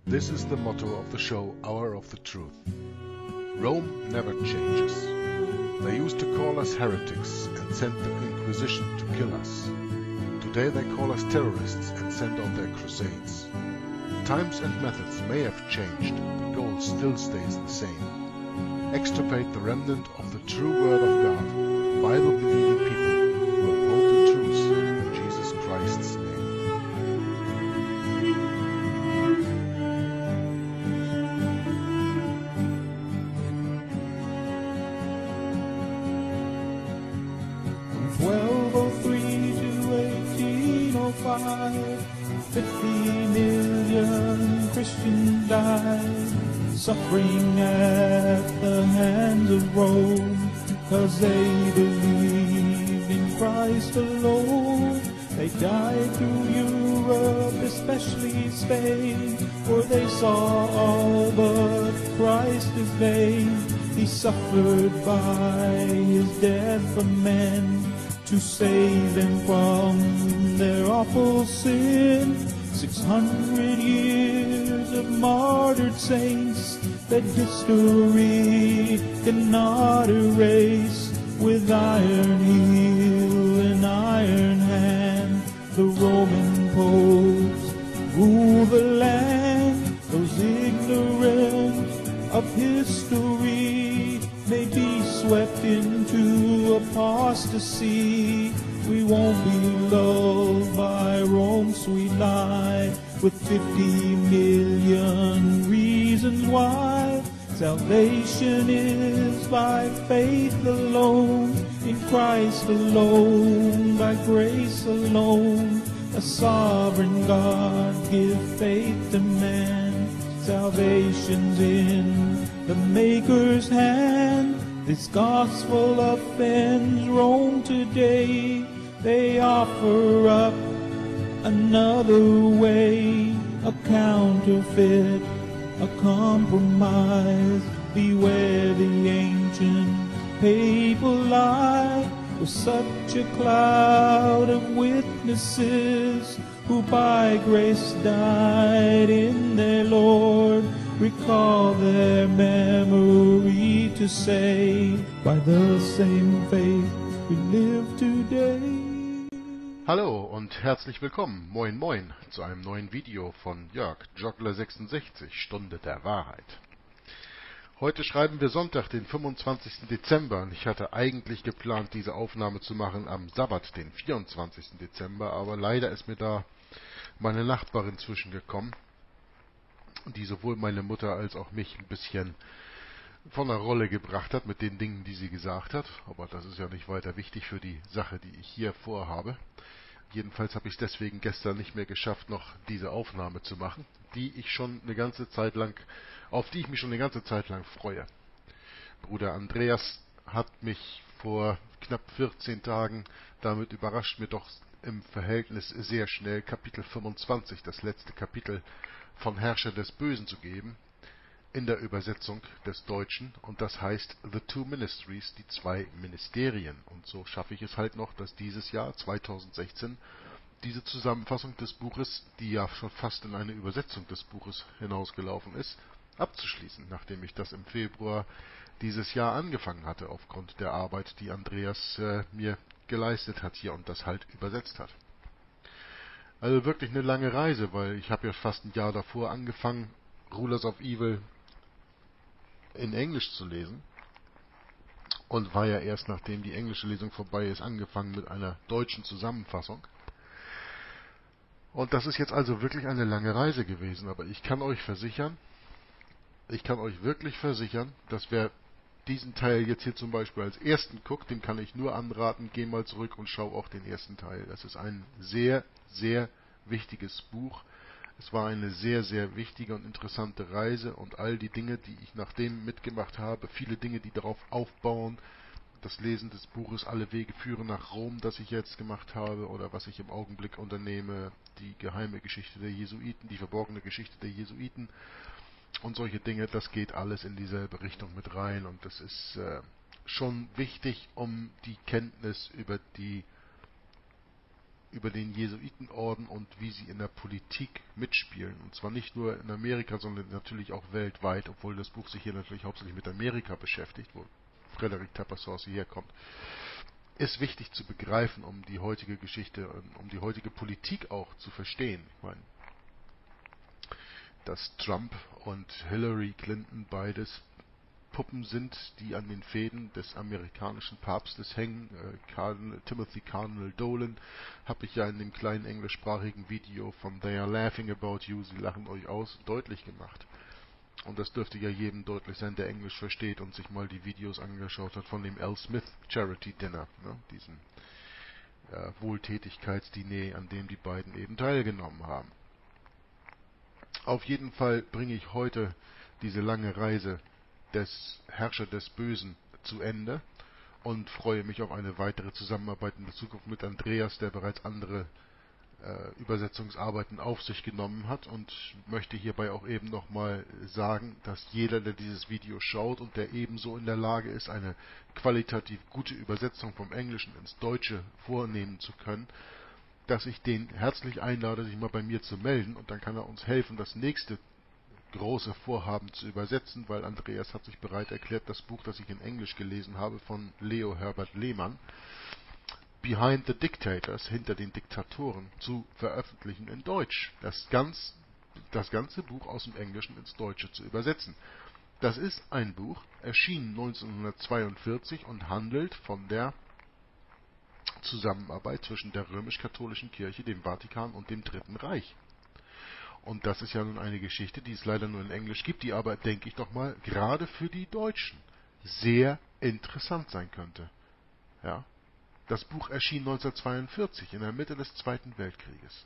This is the motto of the show Hour of the Truth. Rome never changes. They used to call us heretics and sent the Inquisition to kill us. Today they call us terrorists and send on their crusades. Times and methods may have changed, the goal still stays the same. Extirpate the remnant of the true Word of God, Bible-believing people who uphold the truth in Jesus Christ's name. From 1203 to 1805, 50 million Christians died, suffering at the hands of Rome, because they believed in Christ alone. They died through Europe, especially Spain, for they saw all but Christ is vain. He suffered by his death for men, to save them from their awful sin. 600 years of martyred saints that history cannot erase. With iron heel and iron hand, the Roman popes rule the land. Those ignorant of history may be swept into apostasy. We won't be lulled by Rome's sweet lie, with 50 million reasons why. Salvation is by faith alone, in Christ alone, by grace alone. A sovereign God give faith to man. Salvation's in the Maker's hand. This gospel offends Rome today. They offer up another way, a counterfeit, a compromise. Beware the ancient papal lie, with such a cloud of witnesses who by grace died in their Lord. Recall their memory to say, by the same faith we live today. Hallo und herzlich willkommen, moin moin, zu einem neuen Video von Jörg, Joggler66, Stunde der Wahrheit. Heute schreiben wir Sonntag, den 25. Dezember, und ich hatte eigentlich geplant, diese Aufnahme zu machen am Sabbat, den 24. Dezember, aber leider ist mir da meine Nachbarin zwischengekommen, die sowohl meine Mutter als auch mich ein bisschen von der Rolle gebracht hat mit den Dingen, die sie gesagt hat. Aber das ist ja nicht weiter wichtig für die Sache, die ich hier vorhabe. Jedenfalls habe ich es deswegen gestern nicht mehr geschafft, noch diese Aufnahme zu machen, auf die ich mich schon eine ganze Zeit lang freue. Bruder Andreas hat mich vor knapp 14 Tagen damit überrascht, mir doch im Verhältnis sehr schnell Kapitel 25, das letzte Kapitel von Herrscher des Bösen zu geben, in der Übersetzung des Deutschen, und das heißt The Two Ministries, die zwei Ministerien. Und so schaffe ich es halt noch, dass dieses Jahr 2016 diese Zusammenfassung des Buches, die ja schon fast in eine Übersetzung des Buches hinausgelaufen ist, abzuschließen, nachdem ich das im Februar dieses Jahr angefangen hatte, aufgrund der Arbeit, die Andreas mir geleistet hat hier und das halt übersetzt hat. Also wirklich eine lange Reise, weil ich habe ja fast ein Jahr davor angefangen, Rulers of Evil in Englisch zu lesen und war ja erst, nachdem die englische Lesung vorbei ist, angefangen mit einer deutschen Zusammenfassung. Und das ist jetzt also wirklich eine lange Reise gewesen, aber ich kann euch wirklich versichern, dass wer diesen Teil jetzt hier zum Beispiel als ersten guckt, dem kann ich nur anraten, geh mal zurück und schau auch den ersten Teil. Das ist ein sehr, sehr wichtiges Buch. Es war eine sehr, sehr wichtige und interessante Reise, und all die Dinge, die ich nachdem mitgemacht habe, viele Dinge, die darauf aufbauen, das Lesen des Buches Alle Wege führen nach Rom, das ich jetzt gemacht habe, oder was ich im Augenblick unternehme, die geheime Geschichte der Jesuiten, die verborgene Geschichte der Jesuiten und solche Dinge, das geht alles in dieselbe Richtung mit rein, und das ist schon wichtig, um die Kenntnis über die über den Jesuitenorden und wie sie in der Politik mitspielen. Und zwar nicht nur in Amerika, sondern natürlich auch weltweit, obwohl das Buch sich hier natürlich hauptsächlich mit Amerika beschäftigt, wo Frédéric Tapersors herkommt. Ist wichtig zu begreifen, um die heutige Geschichte, um die heutige Politik auch zu verstehen. Ich meine, dass Trump und Hillary Clinton beides Puppen sind, die an den Fäden des amerikanischen Papstes hängen. Timothy Cardinal Dolan habe ich ja in dem kleinen englischsprachigen Video von They Are Laughing About You, sie lachen euch aus, deutlich gemacht. Und das dürfte ja jedem deutlich sein, der Englisch versteht und sich mal die Videos angeschaut hat von dem Al Smith Charity Dinner, ne, diesen Wohltätigkeitsdiner, an dem die beiden eben teilgenommen haben. Auf jeden Fall bringe ich heute diese lange Reise des Herrscher des Bösen zu Ende und freue mich auf eine weitere Zusammenarbeit in der Zukunft mit Andreas, der bereits andere Übersetzungsarbeiten auf sich genommen hat, und möchte hierbei auch eben nochmal sagen, dass jeder, der dieses Video schaut und der ebenso in der Lage ist, eine qualitativ gute Übersetzung vom Englischen ins Deutsche vornehmen zu können, dass ich den herzlich einlade, sich mal bei mir zu melden, und dann kann er uns helfen, das nächste große Vorhaben zu übersetzen, weil Andreas hat sich bereit erklärt, das Buch, das ich in Englisch gelesen habe, von Leo Herbert Lehmann, Behind the Dictators, hinter den Diktatoren, zu veröffentlichen in Deutsch. Das ganze Buch aus dem Englischen ins Deutsche zu übersetzen. Das ist ein Buch, erschienen 1942 und handelt von der Zusammenarbeit zwischen der römisch-katholischen Kirche, dem Vatikan und dem Dritten Reich. Und das ist ja nun eine Geschichte, die es leider nur in Englisch gibt, die aber, denke ich doch mal, gerade für die Deutschen sehr interessant sein könnte. Ja? Das Buch erschien 1942, in der Mitte des Zweiten Weltkrieges.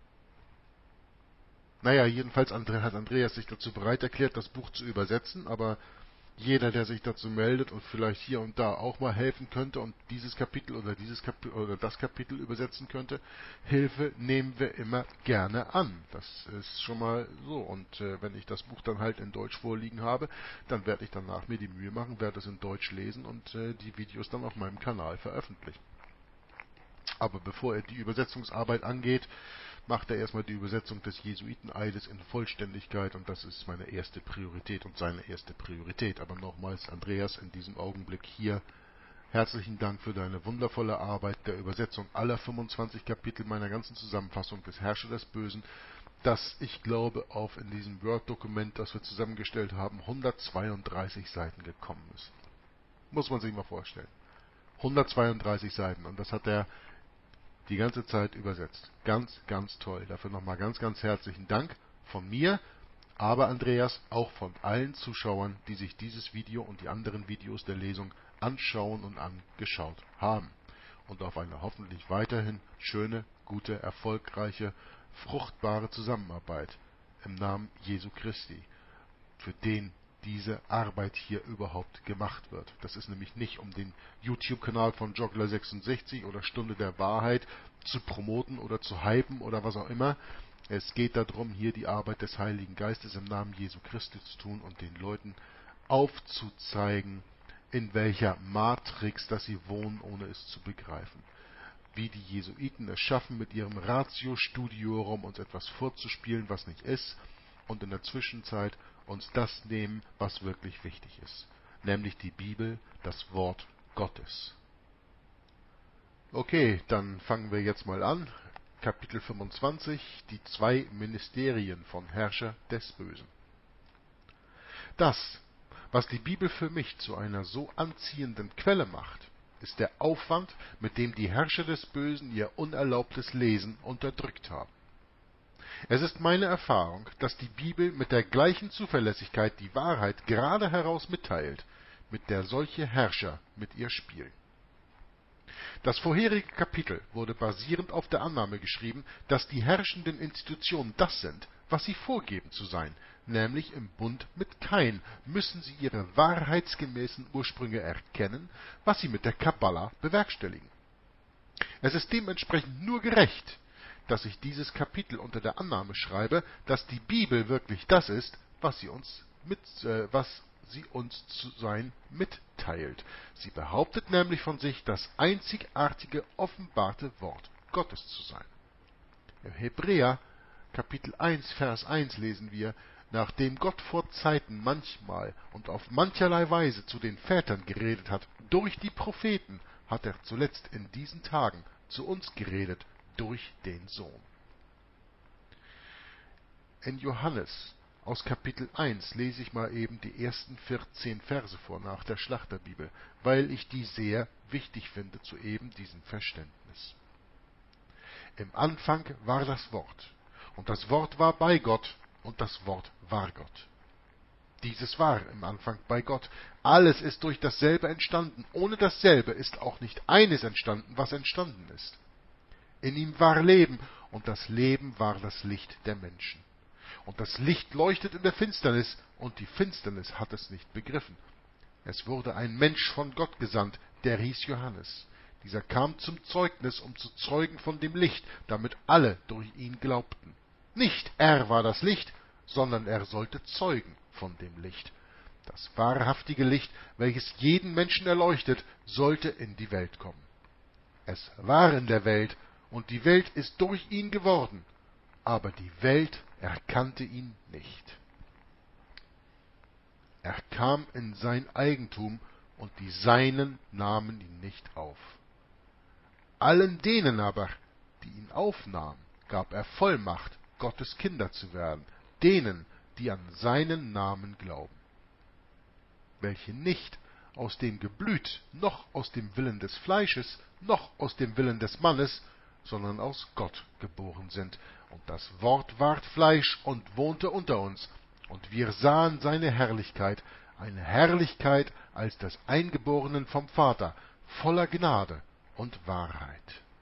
Naja, jedenfalls hat Andreas sich dazu bereit erklärt, das Buch zu übersetzen, aber jeder, der sich dazu meldet und vielleicht hier und da auch mal helfen könnte und dieses Kapitel oder das Kapitel übersetzen könnte, Hilfe nehmen wir immer gerne an. Das ist schon mal so. Und wenn ich das Buch dann halt in Deutsch vorliegen habe, dann werde ich danach mir die Mühe machen, werde es in Deutsch lesen und die Videos dann auf meinem Kanal veröffentlichen. Aber bevor er die Übersetzungsarbeit angeht, macht er erstmal die Übersetzung des Jesuiteneides in Vollständigkeit, und das ist meine erste Priorität und seine erste Priorität. Aber nochmals, Andreas, in diesem Augenblick hier, herzlichen Dank für deine wundervolle Arbeit der Übersetzung aller 25 Kapitel meiner ganzen Zusammenfassung des Herrscher des Bösen, das, ich glaube, auf in diesem Word-Dokument, das wir zusammengestellt haben, 132 Seiten gekommen ist. Muss man sich mal vorstellen. 132 Seiten, und das hat er die ganze Zeit übersetzt. Ganz, ganz toll. Dafür nochmal ganz, ganz herzlichen Dank von mir, aber Andreas, auch von allen Zuschauern, die sich dieses Video und die anderen Videos der Lesung anschauen und angeschaut haben. Und auf eine hoffentlich weiterhin schöne, gute, erfolgreiche, fruchtbare Zusammenarbeit im Namen Jesu Christi, für den diese Arbeit hier überhaupt gemacht wird. Das ist nämlich nicht, um den YouTube-Kanal von Joggler66 oder Stunde der Wahrheit zu promoten oder zu hypen oder was auch immer. Es geht darum, hier die Arbeit des Heiligen Geistes im Namen Jesu Christi zu tun und den Leuten aufzuzeigen, in welcher Matrix dass sie wohnen, ohne es zu begreifen. Wie die Jesuiten es schaffen, mit ihrem Ratio Studiorum uns etwas vorzuspielen, was nicht ist, und in der Zwischenzeit uns das nehmen, was wirklich wichtig ist, nämlich die Bibel, das Wort Gottes. Okay, dann fangen wir jetzt mal an. Kapitel 25, die 2 Ministerien von Herrscher des Bösen. Das, was die Bibel für mich zu einer so anziehenden Quelle macht, ist der Aufwand, mit dem die Herrscher des Bösen ihr unerlaubtes Lesen unterdrückt haben. Es ist meine Erfahrung, dass die Bibel mit der gleichen Zuverlässigkeit die Wahrheit gerade heraus mitteilt, mit der solche Herrscher mit ihr spielen. Das vorherige Kapitel wurde basierend auf der Annahme geschrieben, dass die herrschenden Institutionen das sind, was sie vorgeben zu sein, nämlich im Bund mit Kain müssen sie ihre wahrheitsgemäßen Ursprünge erkennen, was sie mit der Kabbala bewerkstelligen. Es ist dementsprechend nur gerecht, dass ich dieses Kapitel unter der Annahme schreibe, dass die Bibel wirklich das ist, was sie uns zu sein mitteilt. Sie behauptet nämlich von sich das einzigartige offenbarte Wort Gottes zu sein. Im Hebräer Kapitel 1, Vers 1 lesen wir: Nachdem Gott vor Zeiten manchmal und auf mancherlei Weise zu den Vätern geredet hat, durch die Propheten, hat er zuletzt in diesen Tagen zu uns geredet, durch den Sohn. In Johannes aus Kapitel 1 lese ich mal eben die ersten 14 Verse vor nach der Schlachterbibel, weil ich die sehr wichtig finde zu eben diesem Verständnis. Im Anfang war das Wort, und das Wort war bei Gott, und das Wort war Gott. Dieses war im Anfang bei Gott. Alles ist durch dasselbe entstanden. Ohne dasselbe ist auch nicht eines entstanden, was entstanden ist. In ihm war Leben, und das Leben war das Licht der Menschen. Und das Licht leuchtet in der Finsternis, und die Finsternis hat es nicht begriffen. Es wurde ein Mensch von Gott gesandt, der hieß Johannes. Dieser kam zum Zeugnis, um zu zeugen von dem Licht, damit alle durch ihn glaubten. Nicht er war das Licht, sondern er sollte zeugen von dem Licht. Das wahrhaftige Licht, welches jeden Menschen erleuchtet, sollte in die Welt kommen. Es war in der Welt, und die Welt ist durch ihn geworden, aber die Welt erkannte ihn nicht. Er kam in sein Eigentum, und die Seinen nahmen ihn nicht auf. Allen denen aber, die ihn aufnahmen, gab er Vollmacht, Gottes Kinder zu werden, denen, die an seinen Namen glauben, welche nicht aus dem Geblüt, noch aus dem Willen des Fleisches, noch aus dem Willen des Mannes, sondern aus Gott geboren sind. Und das Wort ward Fleisch und wohnte unter uns, und wir sahen seine Herrlichkeit, eine Herrlichkeit als des Eingeborenen vom Vater, voller Gnade und Wahrheit.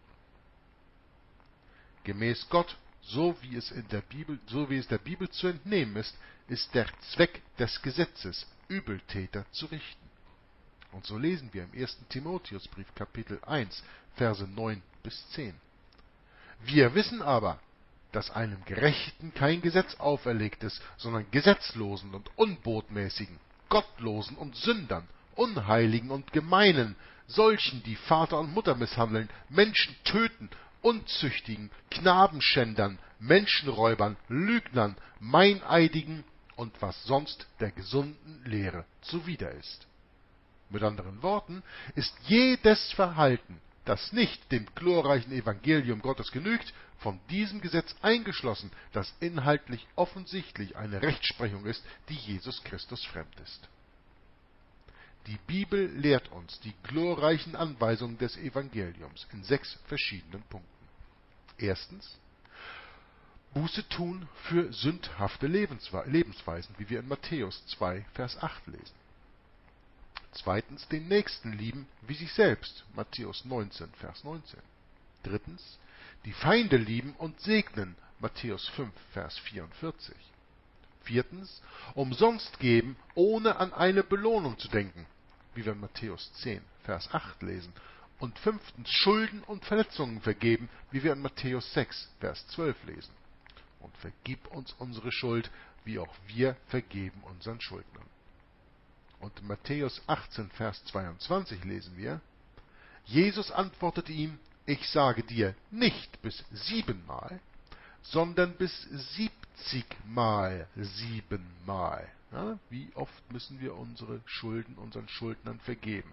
Gemäß Gott, so wie es der Bibel zu entnehmen ist der Zweck des Gesetzes, Übeltäter zu richten. Und so lesen wir im 1. Timotheusbrief Kapitel 1, Verse 9 bis 10. Wir wissen aber, dass einem Gerechten kein Gesetz auferlegt ist, sondern Gesetzlosen und Unbotmäßigen, Gottlosen und Sündern, Unheiligen und Gemeinen, solchen, die Vater und Mutter misshandeln, Menschen töten, Unzüchtigen, Knabenschändern, Menschenräubern, Lügnern, Meineidigen und was sonst der gesunden Lehre zuwider ist. Mit anderen Worten, ist jedes Verhalten, das nicht dem glorreichen Evangelium Gottes genügt, von diesem Gesetz eingeschlossen, das inhaltlich offensichtlich eine Rechtsprechung ist, die Jesus Christus fremd ist. Die Bibel lehrt uns die glorreichen Anweisungen des Evangeliums in 6 verschiedenen Punkten. Erstens, Buße tun für sündhafte Lebensweisen, wie wir in Matthäus 2, Vers 8 lesen. Zweitens, den Nächsten lieben wie sich selbst, Matthäus 19, Vers 19. Drittens, die Feinde lieben und segnen, Matthäus 5, Vers 44. Viertens, umsonst geben, ohne an eine Belohnung zu denken, wie wir in Matthäus 10, Vers 8 lesen. Und fünftens, Schulden und Verletzungen vergeben, wie wir in Matthäus 6, Vers 12 lesen. Und vergib uns unsere Schuld, wie auch wir vergeben unseren Schuldnern. Und in Matthäus 18, Vers 22 lesen wir: Jesus antwortete ihm: Ich sage dir, nicht bis 7-mal, sondern bis 70-mal 7-mal. Ja, wie oft müssen wir unsere Schulden unseren Schuldnern vergeben?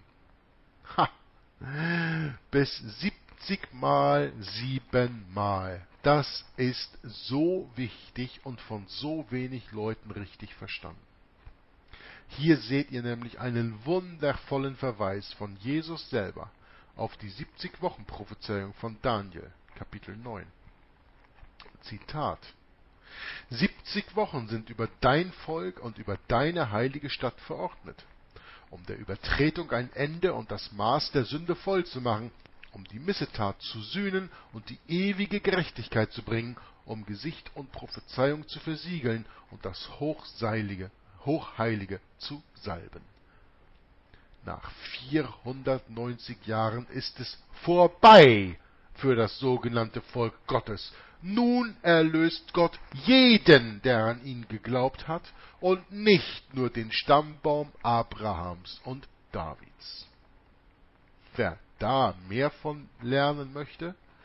Bis 70-mal 7-mal. Das ist so wichtig und von so wenig Leuten richtig verstanden. Hier seht ihr nämlich einen wundervollen Verweis von Jesus selber auf die 70-Wochen-Prophezeiung von Daniel, Kapitel 9. Zitat: 70 Wochen sind über dein Volk und über deine heilige Stadt verordnet, um der Übertretung ein Ende und das Maß der Sünde voll zu machen, um die Missetat zu sühnen und die ewige Gerechtigkeit zu bringen, um Gesicht und Prophezeiung zu versiegeln und das Hochheilige zu salben. Nach 490 Jahren ist es vorbei für das sogenannte Volk Gottes. Nun erlöst Gott jeden, der an ihn geglaubt hat, und nicht nur den Stammbaum Abrahams und Davids. Wer da mehr von lernen möchte,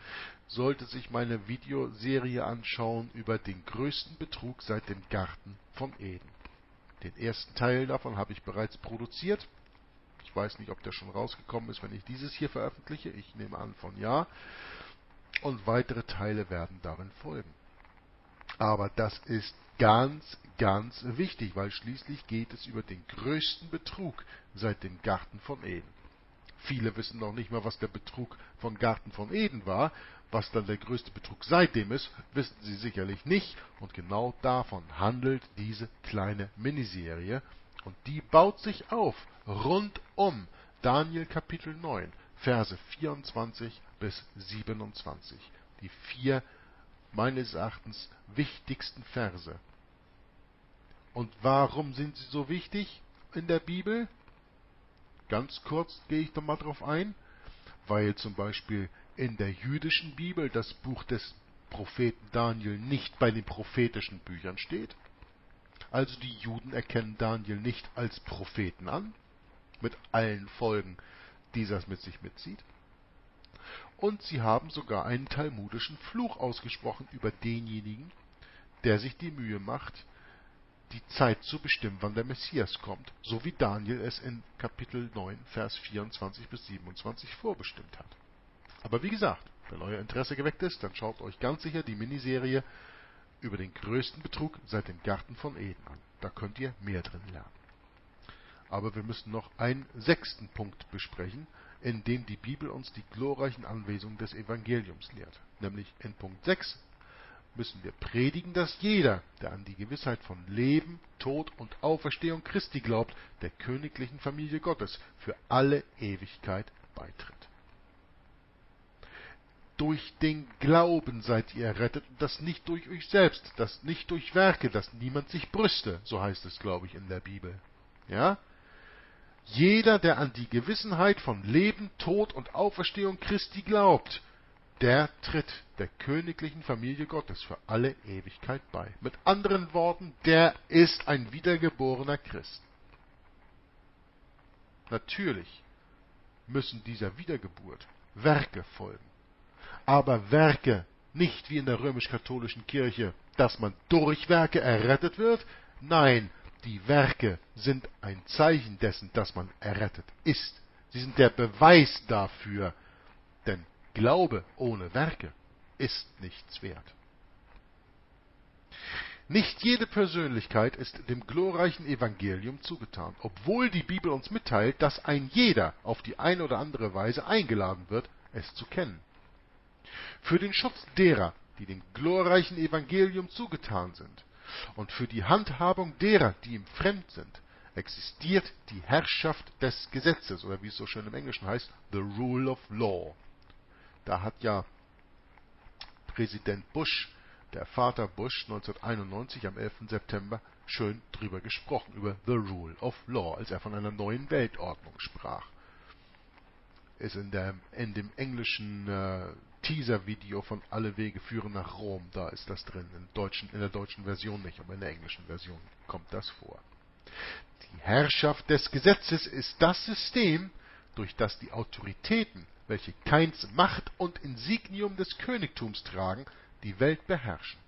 sollte sich meine Videoserie anschauen über den größten Betrug seit dem Garten von Eden. Den ersten Teil davon habe ich bereits produziert. Ich weiß nicht, ob der schon rausgekommen ist, wenn ich dieses hier veröffentliche. Ich nehme an von ja. Und weitere Teile werden darin folgen. Aber das ist ganz, ganz wichtig, weil schließlich geht es über den größten Betrug seit dem Garten von Eden. Viele wissen noch nicht mal, was der Betrug vom Garten von Eden war. Was dann der größte Betrug seitdem ist, wissen sie sicherlich nicht. Und genau davon handelt diese kleine Miniserie. Und die baut sich auf rund um Daniel Kapitel 9, Verse 24 bis 27. Die 4 meines Erachtens wichtigsten Verse. Und warum sind sie so wichtig in der Bibel? Ganz kurz gehe ich da mal drauf ein, weil zum Beispiel in der jüdischen Bibel das Buch des Propheten Daniel nicht bei den prophetischen Büchern steht. Also die Juden erkennen Daniel nicht als Propheten an, mit allen Folgen, die das mit sich mitzieht. Und sie haben sogar einen talmudischen Fluch ausgesprochen über denjenigen, der sich die Mühe macht, die Zeit zu bestimmen, wann der Messias kommt, so wie Daniel es in Kapitel 9, Vers 24 bis 27 vorbestimmt hat. Aber wie gesagt, wenn euer Interesse geweckt ist, dann schaut euch ganz sicher die Miniserie über den größten Betrug seit dem Garten von Eden an. Da könnt ihr mehr drin lernen. Aber wir müssen noch einen 6. Punkt besprechen, in dem die Bibel uns die glorreichen Anweisungen des Evangeliums lehrt. Nämlich in Punkt 6 müssen wir predigen, dass jeder, der an die Gewissheit von Leben, Tod und Auferstehung Christi glaubt, der königlichen Familie Gottes für alle Ewigkeit beitritt. Durch den Glauben seid ihr errettet, und das nicht durch euch selbst, das nicht durch Werke, dass niemand sich brüste, so heißt es, glaube ich, in der Bibel. Ja? Jeder, der an die Gewissenheit von Leben, Tod und Auferstehung Christi glaubt, der tritt der königlichen Familie Gottes für alle Ewigkeit bei. Mit anderen Worten, der ist ein wiedergeborener Christ. Natürlich müssen dieser Wiedergeburt Werke folgen. Aber Werke nicht wie in der römisch-katholischen Kirche, dass man durch Werke errettet wird. Nein, die Werke sind ein Zeichen dessen, dass man errettet ist. Sie sind der Beweis dafür, denn Glaube ohne Werke ist nichts wert. Nicht jede Persönlichkeit ist dem glorreichen Evangelium zugetan, obwohl die Bibel uns mitteilt, dass ein jeder auf die eine oder andere Weise eingeladen wird, es zu kennen. Für den Schutz derer, die dem glorreichen Evangelium zugetan sind, und für die Handhabung derer, die ihm fremd sind, existiert die Herrschaft des Gesetzes, oder wie es so schön im Englischen heißt, the rule of law. Da hat ja Präsident Bush, der Vater Bush, 1991 am 11. September schön drüber gesprochen, über the rule of law, als er von einer neuen Weltordnung sprach. Ist in dem englischen Teaser-Video von Alle Wege führen nach Rom, da ist das drin, in der deutschen Version nicht, aber in der englischen Version kommt das vor. Die Herrschaft des Gesetzes ist das System, durch das die Autoritäten, welche Kains Macht und Insignium des Königtums tragen, die Welt beherrschen.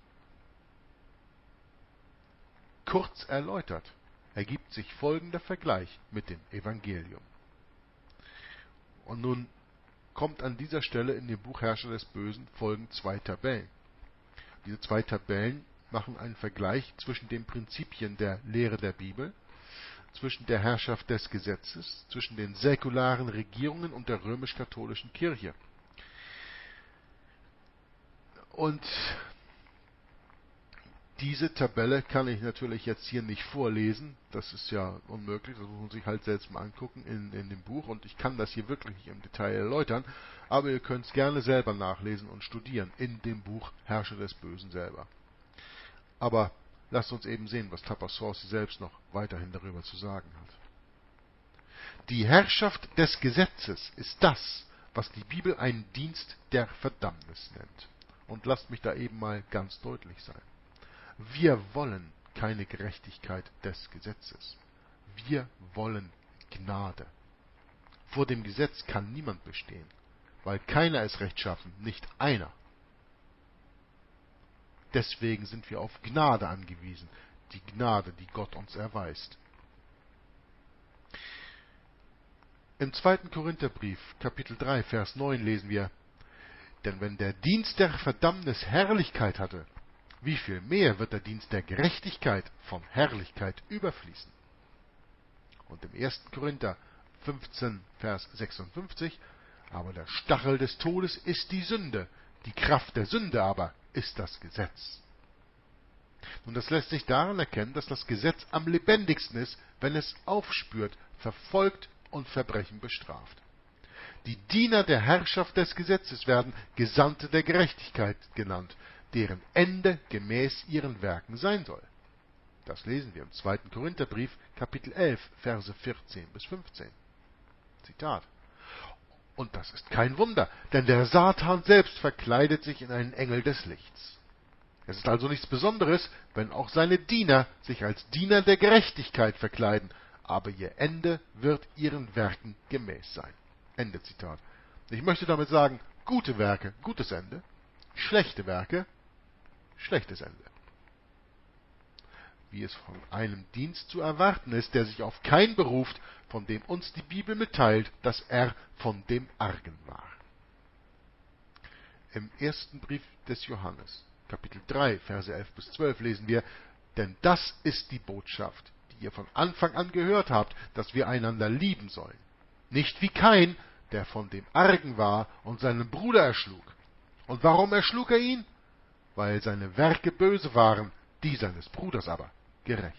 Kurz erläutert, ergibt sich folgender Vergleich mit dem Evangelium. Und nun kommt an dieser Stelle in dem Buch Herrscher des Bösen folgen 2 Tabellen. Diese 2 Tabellen machen einen Vergleich zwischen den Prinzipien der Lehre der Bibel, zwischen der Herrschaft des Gesetzes, zwischen den säkularen Regierungen und der römisch-katholischen Kirche. Und diese Tabelle kann ich natürlich jetzt hier nicht vorlesen, das ist ja unmöglich, das muss man sich halt selbst mal angucken in dem Buch, und ich kann das hier wirklich nicht im Detail erläutern, aber ihr könnt es gerne selber nachlesen und studieren in dem Buch Herrscher des Bösen selber. Aber lasst uns eben sehen, was Tapassorsi selbst noch weiterhin darüber zu sagen hat. Die Herrschaft des Gesetzes ist das, was die Bibel einen Dienst der Verdammnis nennt. Und lasst mich da eben mal ganz deutlich sein. Wir wollen keine Gerechtigkeit des Gesetzes. Wir wollen Gnade. Vor dem Gesetz kann niemand bestehen, weil keiner ist rechtschaffen, nicht einer. Deswegen sind wir auf Gnade angewiesen, die Gnade, die Gott uns erweist. Im 2. Korintherbrief, Kapitel 3, Vers 9 lesen wir: Denn wenn der Dienst der Verdammnis Herrlichkeit hatte, wie viel mehr wird der Dienst der Gerechtigkeit von Herrlichkeit überfließen? Und im 1. Korinther 15, Vers 56: Aber der Stachel des Todes ist die Sünde, die Kraft der Sünde aber ist das Gesetz. Nun, das lässt sich daran erkennen, dass das Gesetz am lebendigsten ist, wenn es aufspürt, verfolgt und Verbrechen bestraft. Die Diener der Herrschaft des Gesetzes werden Gesandte der Gerechtigkeit genannt, deren Ende gemäß ihren Werken sein soll. Das lesen wir im 2. Korintherbrief, Kapitel 11, Verse 14 bis 15. Zitat: Und das ist kein Wunder, denn der Satan selbst verkleidet sich in einen Engel des Lichts. Es ist also nichts Besonderes, wenn auch seine Diener sich als Diener der Gerechtigkeit verkleiden, aber ihr Ende wird ihren Werken gemäß sein. Ende Zitat. Ich möchte damit sagen, gute Werke, gutes Ende, schlechte Werke, schlechtes Ende. Wie es von einem Dienst zu erwarten ist, der sich auf keinen beruft, von dem uns die Bibel mitteilt, dass er von dem Argen war. Im 1. Brief des Johannes, Kapitel 3, Verse 11 bis 12 lesen wir: Denn das ist die Botschaft, die ihr von Anfang an gehört habt, dass wir einander lieben sollen. Nicht wie Kain, der von dem Argen war und seinen Bruder erschlug. Und warum erschlug er ihn? Weil seine Werke böse waren, die seines Bruders aber gerecht.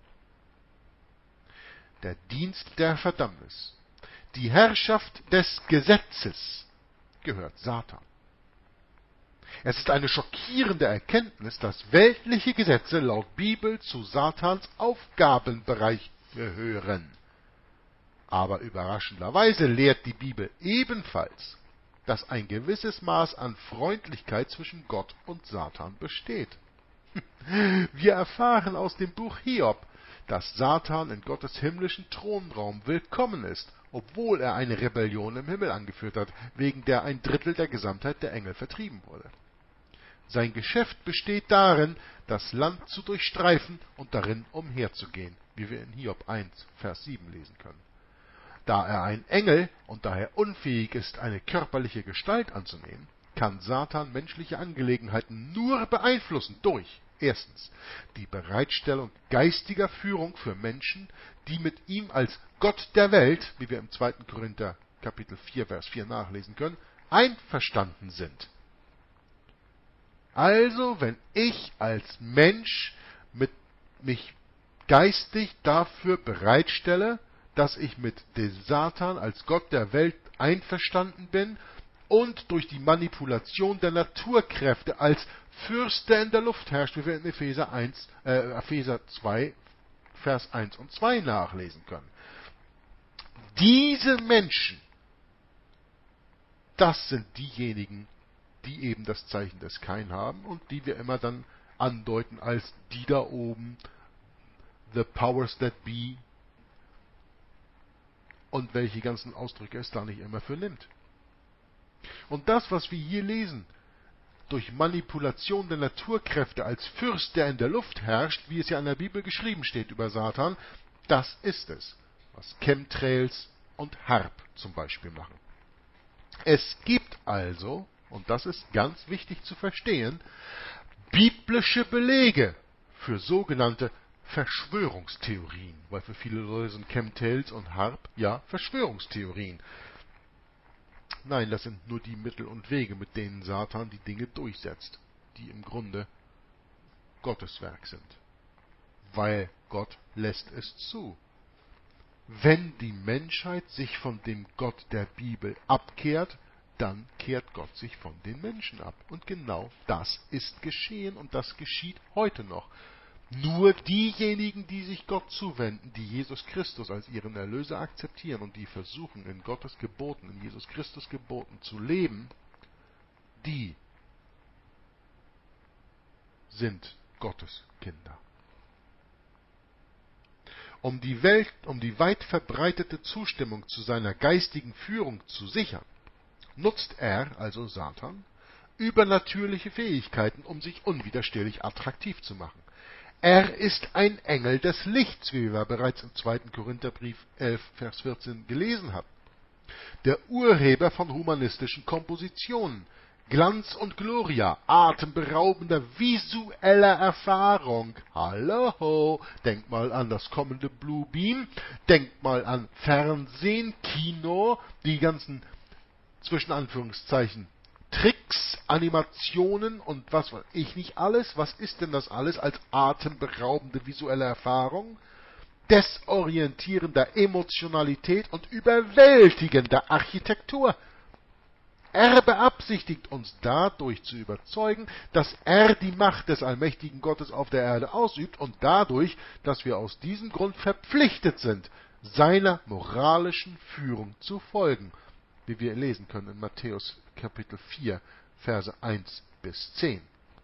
Der Dienst der Verdammnis, die Herrschaft des Gesetzes, gehört Satan. Es ist eine schockierende Erkenntnis, dass weltliche Gesetze laut Bibel zu Satans Aufgabenbereich gehören. Aber überraschenderweise lehrt die Bibel ebenfalls, dass ein gewisses Maß an Freundlichkeit zwischen Gott und Satan besteht. Wir erfahren aus dem Buch Hiob, dass Satan in Gottes himmlischen Thronraum willkommen ist, obwohl er eine Rebellion im Himmel angeführt hat, wegen der 1/3 der Gesamtheit der Engel vertrieben wurde. Sein Geschäft besteht darin, das Land zu durchstreifen und darin umherzugehen, wie wir in Hiob 1, Vers 7 lesen können. Da er ein Engel und daher unfähig ist, eine körperliche Gestalt anzunehmen, kann Satan menschliche Angelegenheiten nur beeinflussen durch: Erstens, die Bereitstellung geistiger Führung für Menschen, die mit ihm als Gott der Welt, wie wir im 2. Korinther Kapitel 4, Vers 4 nachlesen können, einverstanden sind. Also, wenn ich als Mensch mich geistig dafür bereitstelle, dass ich mit dem Satan als Gott der Welt einverstanden bin und durch die Manipulation der Naturkräfte als Fürst, der in der Luft herrscht, wie wir in Epheser 2, Vers 1 und 2 nachlesen können. Diese Menschen, das sind diejenigen, die eben das Zeichen des Kain haben und die wir immer dann andeuten als die da oben, the powers that be, und welche ganzen Ausdrücke es da nicht immer für nimmt. Und das, was wir hier lesen, durch Manipulation der Naturkräfte als Fürst, der in der Luft herrscht, wie es ja in der Bibel geschrieben steht über Satan, das ist es, was Chemtrails und HAARP zum Beispiel machen. Es gibt also, und das ist ganz wichtig zu verstehen, biblische Belege für sogenannte Verschwörungstheorien, weil für viele Leute sind Chemtrails und HAARP ja Verschwörungstheorien. Nein, das sind nur die Mittel und Wege, mit denen Satan die Dinge durchsetzt, die im Grunde Gottes Werk sind. Weil Gott lässt es zu. Wenn die Menschheit sich von dem Gott der Bibel abkehrt, dann kehrt Gott sich von den Menschen ab. Und genau das ist geschehen und das geschieht heute noch. Nur diejenigen, die sich Gott zuwenden, die Jesus Christus als ihren Erlöser akzeptieren und die versuchen, in Gottes Geboten, in Jesus Christus Geboten zu leben, die sind Gottes Kinder. Um die weit verbreitete Zustimmung zu seiner geistigen Führung zu sichern, nutzt er, also Satan, übernatürliche Fähigkeiten, um sich unwiderstehlich attraktiv zu machen. Er ist ein Engel des Lichts, wie wir bereits im 2. Korintherbrief 11, Vers 14 gelesen haben. Der Urheber von humanistischen Kompositionen, Glanz und Gloria, atemberaubender visueller Erfahrung. Hallo, denkt mal an das kommende Blue Beam, denkt mal an Fernsehen, Kino, die ganzen, zwischen Anführungszeichen, Tricks, Animationen und was weiß ich nicht alles. Was ist denn das alles als atemberaubende visuelle Erfahrung? Desorientierender Emotionalität und überwältigender Architektur. Er beabsichtigt uns dadurch zu überzeugen, dass er die Macht des allmächtigen Gottes auf der Erde ausübt und dadurch, dass wir aus diesem Grund verpflichtet sind, seiner moralischen Führung zu folgen, wie wir lesen können in Matthäus Kapitel 4, Verse 1 bis 10.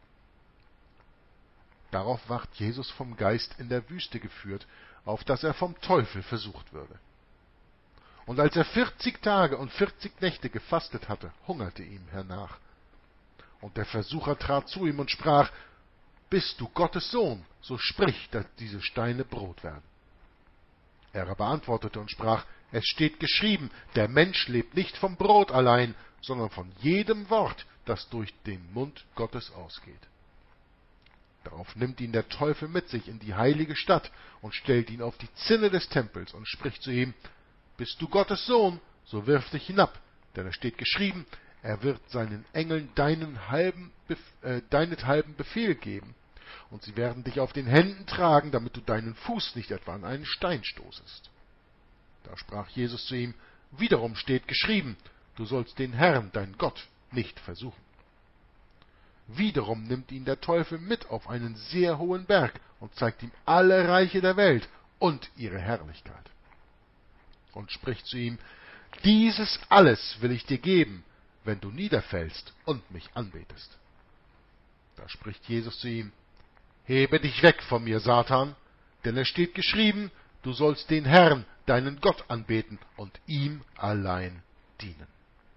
Darauf ward Jesus vom Geist in der Wüste geführt, auf dass er vom Teufel versucht würde. Und als er 40 Tage und 40 Nächte gefastet hatte, hungerte ihm hernach. Und der Versucher trat zu ihm und sprach: Bist du Gottes Sohn, so sprich, dass diese Steine Brot werden. Er aber antwortete und sprach: Es steht geschrieben, der Mensch lebt nicht vom Brot allein, sondern von jedem Wort, das durch den Mund Gottes ausgeht. Darauf nimmt ihn der Teufel mit sich in die heilige Stadt und stellt ihn auf die Zinne des Tempels und spricht zu ihm: Bist du Gottes Sohn, so wirf dich hinab, denn es steht geschrieben, er wird seinen Engeln deinethalben Befehl geben, und sie werden dich auf den Händen tragen, damit du deinen Fuß nicht etwa an einen Stein stoßest. Da sprach Jesus zu ihm: Wiederum steht geschrieben, du sollst den Herrn, dein Gott, nicht versuchen. Wiederum nimmt ihn der Teufel mit auf einen sehr hohen Berg und zeigt ihm alle Reiche der Welt und ihre Herrlichkeit. Und spricht zu ihm: Dieses alles will ich dir geben, wenn du niederfällst und mich anbetest. Da spricht Jesus zu ihm: Hebe dich weg von mir, Satan, denn es steht geschrieben, du sollst den Herrn, deinen Gott, anbeten und ihm allein dienen.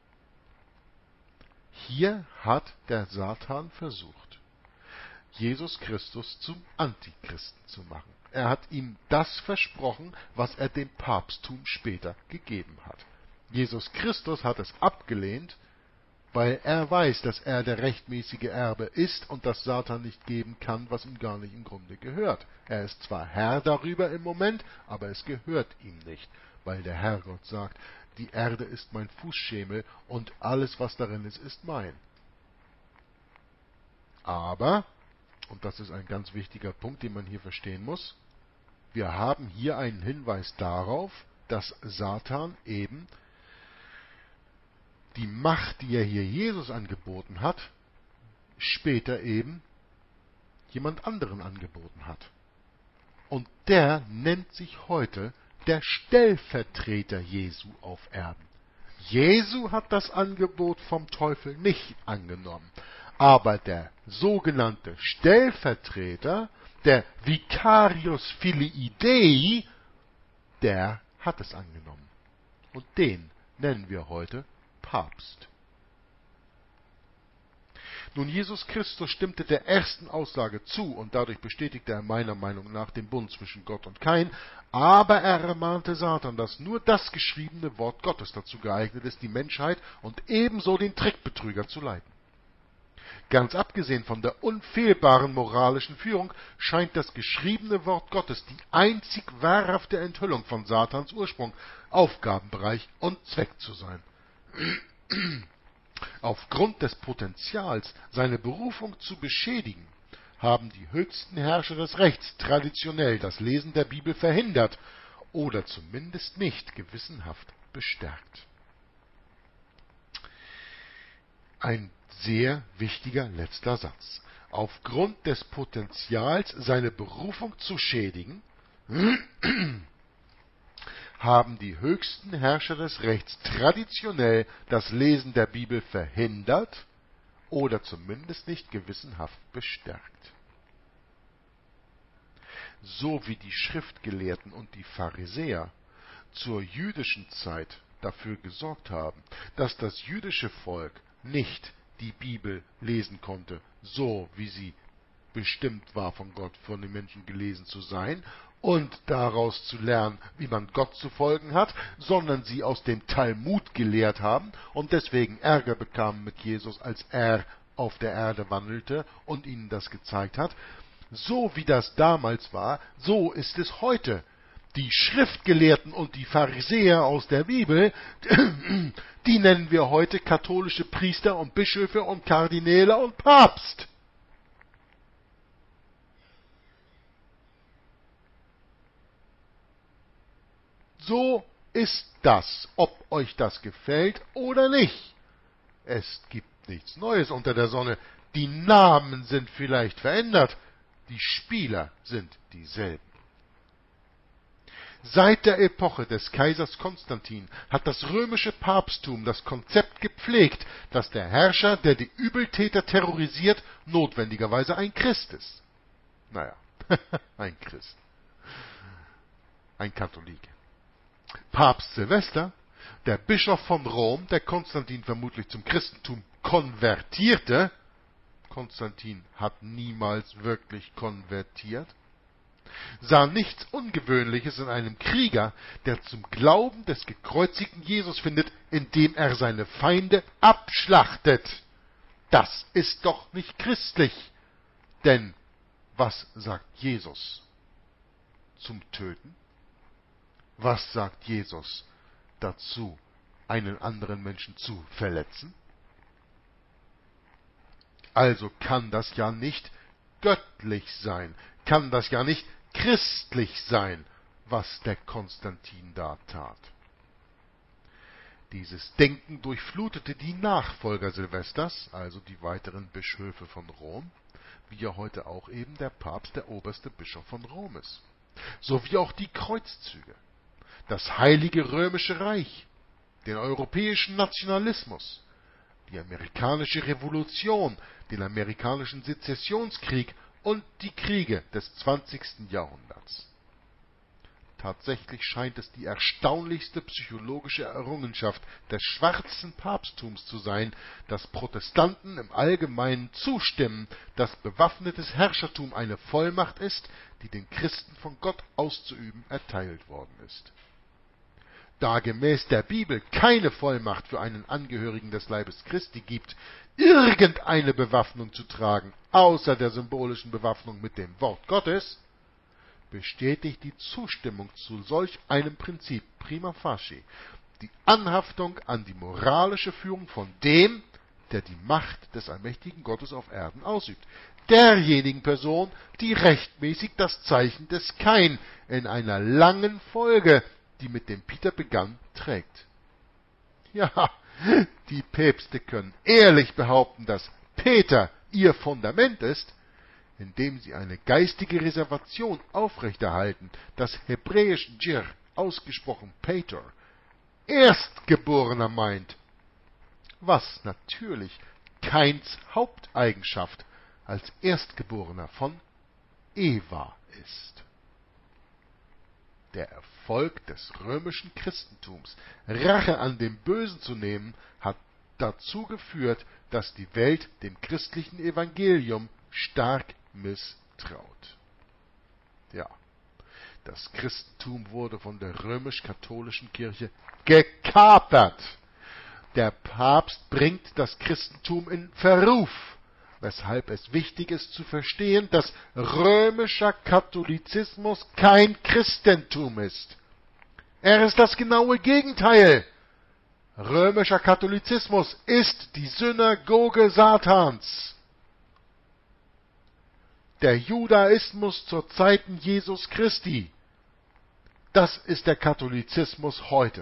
Hier hat der Satan versucht, Jesus Christus zum Antichristen zu machen. Er hat ihm das versprochen, was er dem Papsttum später gegeben hat. Jesus Christus hat es abgelehnt, weil er weiß, dass er der rechtmäßige Erbe ist und dass Satan nicht geben kann, was ihm gar nicht im Grunde gehört. Er ist zwar Herr darüber im Moment, aber es gehört ihm nicht, weil der Herrgott sagt: Die Erde ist mein Fußschemel und alles, was darin ist, ist mein. Aber, und das ist ein ganz wichtiger Punkt, den man hier verstehen muss, wir haben hier einen Hinweis darauf, dass Satan eben die Macht, die er hier Jesus angeboten hat, später eben jemand anderen angeboten hat. Und der nennt sich heute der Stellvertreter Jesu auf Erden. Jesu hat das Angebot vom Teufel nicht angenommen, aber der sogenannte Stellvertreter, der Vicarius Filii Dei, der hat es angenommen. Und den nennen wir heute Papst. Nun, Jesus Christus stimmte der ersten Aussage zu und dadurch bestätigte er meiner Meinung nach den Bund zwischen Gott und Kain, aber er ermahnte Satan, dass nur das geschriebene Wort Gottes dazu geeignet ist, die Menschheit und ebenso den Trickbetrüger zu leiten. Ganz abgesehen von der unfehlbaren moralischen Führung scheint das geschriebene Wort Gottes die einzig wahrhafte Enthüllung von Satans Ursprung, Aufgabenbereich und Zweck zu sein. Aufgrund des Potenzials, seine Berufung zu beschädigen, haben die höchsten Herrscher des Rechts traditionell das Lesen der Bibel verhindert oder zumindest nicht gewissenhaft bestärkt. Ein sehr wichtiger letzter Satz. Aufgrund des Potenzials, seine Berufung zu schädigen, haben die höchsten Herrscher des Rechts traditionell das Lesen der Bibel verhindert oder zumindest nicht gewissenhaft bestärkt. So wie die Schriftgelehrten und die Pharisäer zur jüdischen Zeit dafür gesorgt haben, dass das jüdische Volk nicht die Bibel lesen konnte, so wie sie bestimmt war von Gott, von den Menschen gelesen zu sein, und daraus zu lernen, wie man Gott zu folgen hat, sondern sie aus dem Talmud gelehrt haben und deswegen Ärger bekamen mit Jesus, als er auf der Erde wandelte und ihnen das gezeigt hat. So wie das damals war, so ist es heute. Die Schriftgelehrten und die Pharisäer aus der Bibel, die nennen wir heute katholische Priester und Bischöfe und Kardinäle und Papst. So ist das, ob euch das gefällt oder nicht. Es gibt nichts Neues unter der Sonne. Die Namen sind vielleicht verändert, die Spieler sind dieselben. Seit der Epoche des Kaisers Konstantin hat das römische Papsttum das Konzept gepflegt, dass der Herrscher, der die Übeltäter terrorisiert, notwendigerweise ein Christ ist. Naja, ein Christ. Ein Katholik. Papst Silvester, der Bischof von Rom, der Konstantin vermutlich zum Christentum konvertierte. Konstantin hat niemals wirklich konvertiert. Sah nichts Ungewöhnliches in einem Krieger, der zum Glauben des gekreuzigten Jesus findet, indem er seine Feinde abschlachtet. Das ist doch nicht christlich. Denn was sagt Jesus zum Töten? Was sagt Jesus dazu, einen anderen Menschen zu verletzen? Also kann das ja nicht göttlich sein, kann das ja nicht christlich sein, was der Konstantin da tat. Dieses Denken durchflutete die Nachfolger Silvesters, also die weiteren Bischöfe von Rom, wie ja heute auch eben der Papst der oberste Bischof von Rom ist, sowie auch die Kreuzzüge, das Heilige Römische Reich, den europäischen Nationalismus, die amerikanische Revolution, den amerikanischen Sezessionskrieg und die Kriege des 20. Jahrhunderts. Tatsächlich scheint es die erstaunlichste psychologische Errungenschaft des schwarzen Papsttums zu sein, dass Protestanten im Allgemeinen zustimmen, dass bewaffnetes Herrschertum eine Vollmacht ist, die den Christen von Gott auszuüben erteilt worden ist. Da gemäß der Bibel keine Vollmacht für einen Angehörigen des Leibes Christi gibt, irgendeine Bewaffnung zu tragen, außer der symbolischen Bewaffnung mit dem Wort Gottes, bestätigt die Zustimmung zu solch einem Prinzip prima facie die Anhaftung an die moralische Führung von dem, der die Macht des allmächtigen Gottes auf Erden ausübt, derjenigen Person, die rechtmäßig das Zeichen des Kain in einer langen Folge, die mit dem Peter begann, trägt. Ja, die Päpste können ehrlich behaupten, dass Peter ihr Fundament ist, indem sie eine geistige Reservation aufrechterhalten, das hebräisch Jir, ausgesprochen Peter, Erstgeborener meint, was natürlich Kains Haupteigenschaft als Erstgeborener von Eva ist. Der Erfolg des römischen Christentums, Rache an dem Bösen zu nehmen, hat dazu geführt, dass die Welt dem christlichen Evangelium stark misstraut. Ja, das Christentum wurde von der römisch-katholischen Kirche gekapert. Der Papst bringt das Christentum in Verruf, weshalb es wichtig ist zu verstehen, dass römischer Katholizismus kein Christentum ist. Er ist das genaue Gegenteil. Römischer Katholizismus ist die Synagoge Satans. Der Judaismus zur Zeiten Jesus Christi, das ist der Katholizismus heute.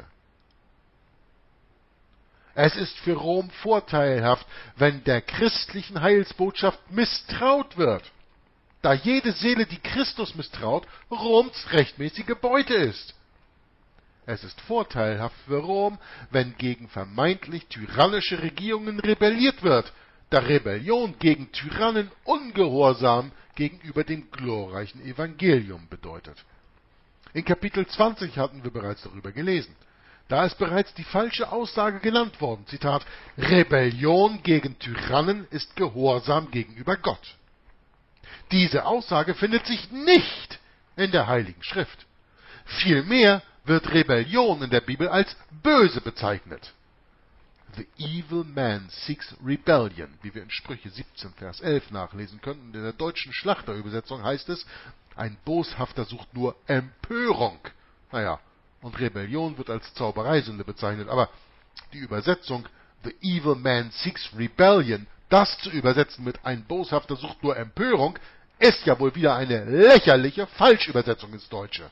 Es ist für Rom vorteilhaft, wenn der christlichen Heilsbotschaft misstraut wird, da jede Seele, die Christus misstraut, Roms rechtmäßige Beute ist. Es ist vorteilhaft für Rom, wenn gegen vermeintlich tyrannische Regierungen rebelliert wird, da Rebellion gegen Tyrannen Ungehorsam gegenüber dem glorreichen Evangelium bedeutet. In Kapitel 20 hatten wir bereits darüber gelesen. Da ist bereits die falsche Aussage genannt worden. Zitat: Rebellion gegen Tyrannen ist Gehorsam gegenüber Gott. Diese Aussage findet sich nicht in der Heiligen Schrift. Vielmehr wird Rebellion in der Bibel als böse bezeichnet. The evil man seeks rebellion, wie wir in Sprüche 17, Vers 11 nachlesen können. Und in der deutschen Schlachterübersetzung heißt es, ein Boshafter sucht nur Empörung. Naja, und Rebellion wird als Zaubereisünde bezeichnet. Aber die Übersetzung, the evil man seeks rebellion, das zu übersetzen mit ein Boshafter sucht nur Empörung, ist ja wohl wieder eine lächerliche Falschübersetzung ins Deutsche.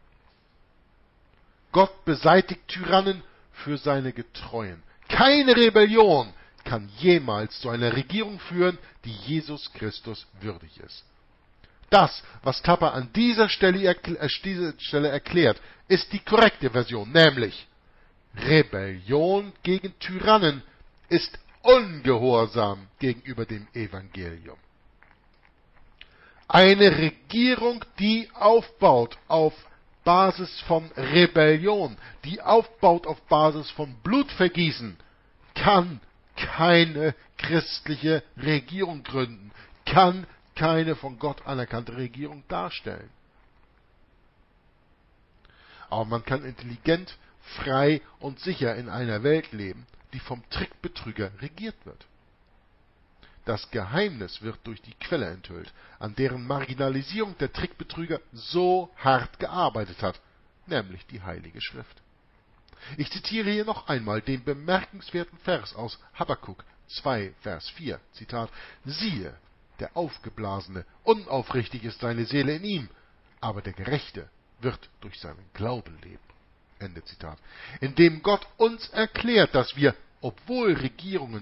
Gott beseitigt Tyrannen für seine Getreuen. Keine Rebellion kann jemals zu einer Regierung führen, die Jesus Christus würdig ist. Das, was Tapper an dieser Stelle erklärt, ist die korrekte Version, nämlich Rebellion gegen Tyrannen ist Ungehorsam gegenüber dem Evangelium. Eine Regierung, die aufbaut auf Basis von Rebellion, die aufbaut auf Basis von Blutvergießen, kann keine christliche Regierung gründen, kann keine von Gott anerkannte Regierung darstellen. Aber man kann intelligent, frei und sicher in einer Welt leben, die vom Trickbetrüger regiert wird. Das Geheimnis wird durch die Quelle enthüllt, an deren Marginalisierung der Trickbetrüger so hart gearbeitet hat, nämlich die Heilige Schrift. Ich zitiere hier noch einmal den bemerkenswerten Vers aus Habakuk 2, Vers 4, Zitat: Siehe, der Aufgeblasene, unaufrichtig ist seine Seele in ihm, aber der Gerechte wird durch seinen Glauben leben. Ende Zitat. Indem Gott uns erklärt, dass wir, obwohl Regierungen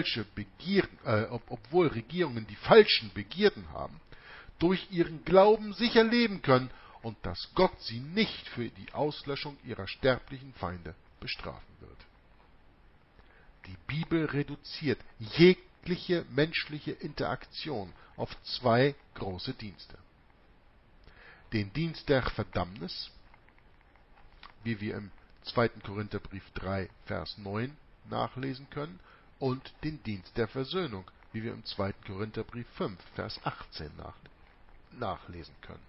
die falschen Begierden haben, durch ihren Glauben sicher leben können und dass Gott sie nicht für die Auslöschung ihrer sterblichen Feinde bestrafen wird. Die Bibel reduziert jegliche menschliche Interaktion auf zwei große Dienste. Den Dienst der Verdammnis, wie wir im 2. Korintherbrief 3, Vers 9 nachlesen können, und den Dienst der Versöhnung, wie wir im 2. Korintherbrief 5, Vers 18 nachlesen können.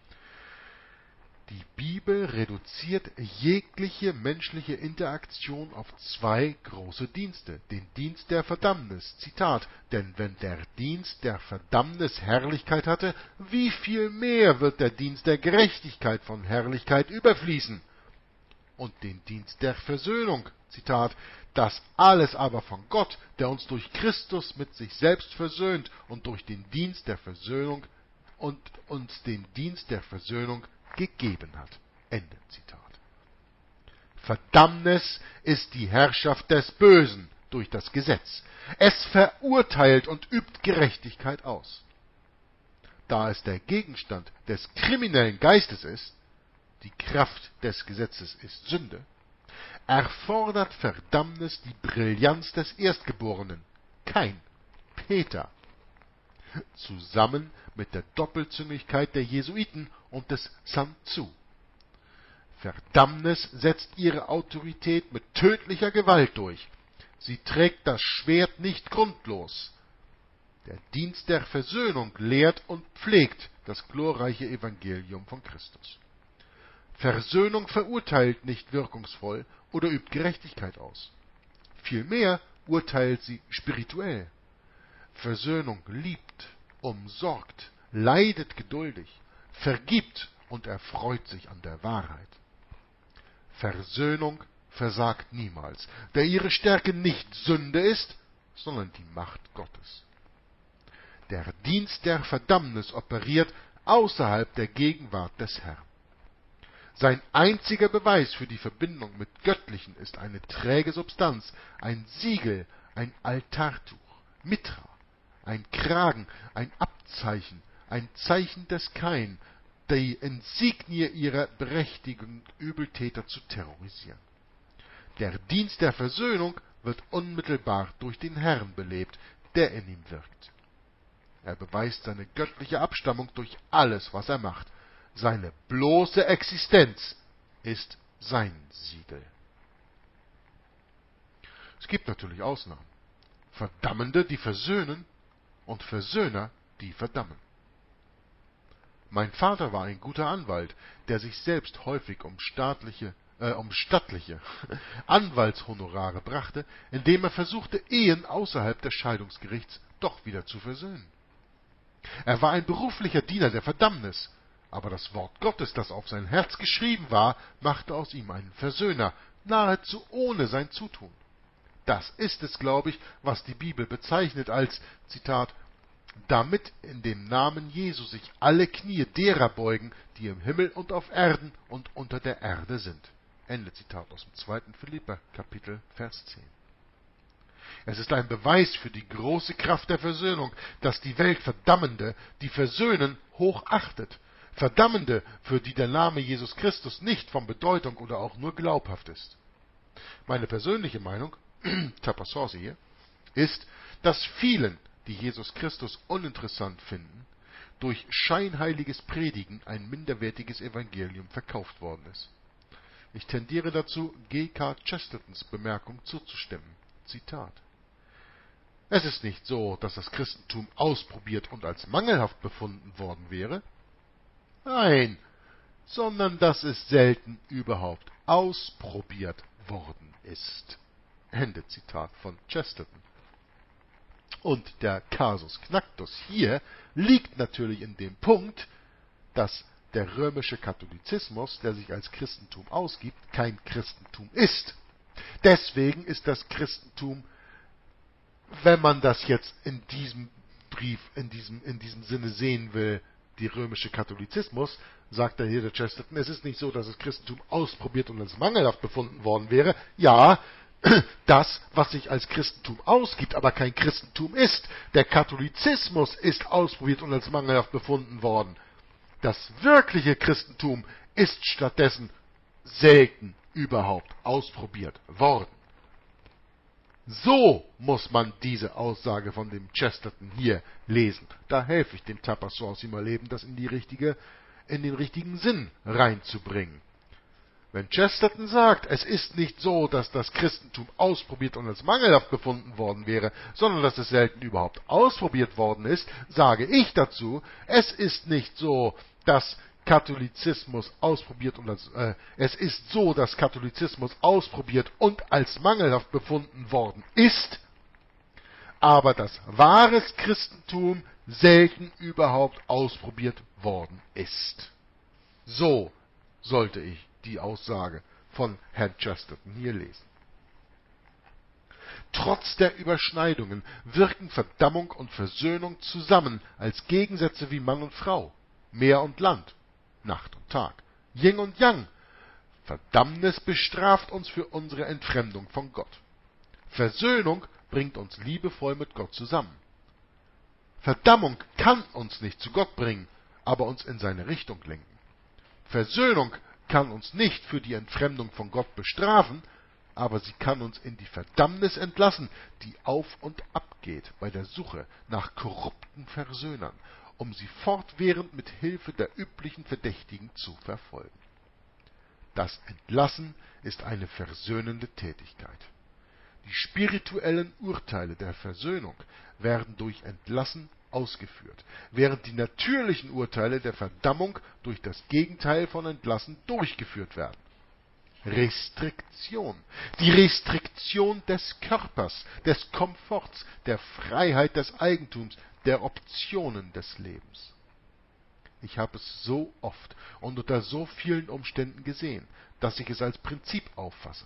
Die Bibel reduziert jegliche menschliche Interaktion auf zwei große Dienste. Den Dienst der Verdammnis, Zitat: Denn wenn der Dienst der Verdammnis Herrlichkeit hatte, wie viel mehr wird der Dienst der Gerechtigkeit von Herrlichkeit überfließen? Und den Dienst der Versöhnung, Zitat: Das alles aber von Gott, der uns durch Christus mit sich selbst versöhnt und durch den Dienst der Versöhnung und uns den Dienst der Versöhnung gegeben hat. Ende Zitat. Verdammnis ist die Herrschaft des Bösen durch das Gesetz. Es verurteilt und übt Gerechtigkeit aus. Da es der Gegenstand des kriminellen Geistes ist, die Kraft des Gesetzes ist Sünde, erfordert Verdammnis die Brillanz des Erstgeborenen, Kain, Peter, zusammen mit der Doppelzüngigkeit der Jesuiten und des Sun Tzu. Verdammnis setzt ihre Autorität mit tödlicher Gewalt durch. Sie trägt das Schwert nicht grundlos. Der Dienst der Versöhnung lehrt und pflegt das glorreiche Evangelium von Christus. Versöhnung verurteilt nicht wirkungsvoll oder übt Gerechtigkeit aus. Vielmehr urteilt sie spirituell. Versöhnung liebt, umsorgt, leidet geduldig, vergibt und erfreut sich an der Wahrheit. Versöhnung versagt niemals, da ihre Stärke nicht Sünde ist, sondern die Macht Gottes. Der Dienst der Verdammnis operiert außerhalb der Gegenwart des Herrn. Sein einziger Beweis für die Verbindung mit Göttlichen ist eine träge Substanz, ein Siegel, ein Altartuch, Mitra, ein Kragen, ein Abzeichen, ein Zeichen des Kain, die Insignie ihrer Berechtigung, Übeltäter zu terrorisieren. Der Dienst der Versöhnung wird unmittelbar durch den Herrn belebt, der in ihm wirkt. Er beweist seine göttliche Abstammung durch alles, was er macht. Seine bloße Existenz ist sein Siegel. Es gibt natürlich Ausnahmen. Verdammende, die versöhnen, und Versöhner, die verdammen. Mein Vater war ein guter Anwalt, der sich selbst häufig um stattliche Anwaltshonorare brachte, indem er versuchte, Ehen außerhalb des Scheidungsgerichts doch wieder zu versöhnen. Er war ein beruflicher Diener der Verdammnis, aber das Wort Gottes, das auf sein Herz geschrieben war, machte aus ihm einen Versöhner, nahezu ohne sein Zutun. Das ist es, glaube ich, was die Bibel bezeichnet als, Zitat, damit in dem Namen Jesu sich alle Knie derer beugen, die im Himmel und auf Erden und unter der Erde sind. Ende Zitat aus dem 2. Philipper, Kapitel, Vers 10. Es ist ein Beweis für die große Kraft der Versöhnung, dass die Welt Verdammende, die versöhnen, hochachtet. Verdammende, für die der Name Jesus Christus nicht von Bedeutung oder auch nur glaubhaft ist. Meine persönliche Meinung, Tapasorsi hier, ist, dass vielen, die Jesus Christus uninteressant finden, durch scheinheiliges Predigen ein minderwertiges Evangelium verkauft worden ist. Ich tendiere dazu, G.K. Chestertons Bemerkung zuzustimmen. Zitat: Es ist nicht so, dass das Christentum ausprobiert und als mangelhaft befunden worden wäre. Nein, sondern dass es selten überhaupt ausprobiert worden ist. Ende Zitat von Chesterton. Und der Casus Knacktus hier liegt natürlich in dem Punkt, dass der römische Katholizismus, der sich als Christentum ausgibt, kein Christentum ist. Deswegen ist das Christentum, wenn man das jetzt in diesem Brief, in diesem Sinne sehen will, die römische Katholizismus, sagt hier der Chesterton, es ist nicht so, dass das Christentum ausprobiert und als mangelhaft befunden worden wäre. Ja, das, was sich als Christentum ausgibt, aber kein Christentum ist. Der Katholizismus ist ausprobiert und als mangelhaft befunden worden. Das wirkliche Christentum ist stattdessen selten überhaupt ausprobiert worden. So muss man diese Aussage von dem Chesterton hier lesen. Da helfe ich dem Tapasorsi mal eben, das in den richtigen Sinn reinzubringen. Wenn Chesterton sagt, es ist nicht so, dass das Christentum ausprobiert und als mangelhaft befunden worden wäre, sondern dass es selten überhaupt ausprobiert worden ist, sage ich dazu, es ist nicht so, dass Katholizismus ausprobiert und dass Katholizismus ausprobiert und als mangelhaft befunden worden ist, aber das wahres Christentum selten überhaupt ausprobiert worden ist. So sollte ich die Aussage von Herrn Chesterton hier lesen. Trotz der Überschneidungen wirken Verdammung und Versöhnung zusammen als Gegensätze wie Mann und Frau, Meer und Land, Nacht und Tag, Yin und Yang. Verdammnis bestraft uns für unsere Entfremdung von Gott. Versöhnung bringt uns liebevoll mit Gott zusammen. Verdammung kann uns nicht zu Gott bringen, aber uns in seine Richtung lenken. Versöhnung kann uns nicht für die Entfremdung von Gott bestrafen, aber sie kann uns in die Verdammnis entlassen, die auf und ab geht bei der Suche nach korrupten Versöhnern, um sie fortwährend mit Hilfe der üblichen Verdächtigen zu verfolgen. Das Entlassen ist eine versöhnende Tätigkeit. Die spirituellen Urteile der Versöhnung werden durch Entlassen ausgeführt, während die natürlichen Urteile der Verdammung durch das Gegenteil von Entlassen durchgeführt werden. Restriktion. Die Restriktion des Körpers, des Komforts, der Freiheit des Eigentums, der Optionen des Lebens. Ich habe es so oft und unter so vielen Umständen gesehen, dass ich es als Prinzip auffasse.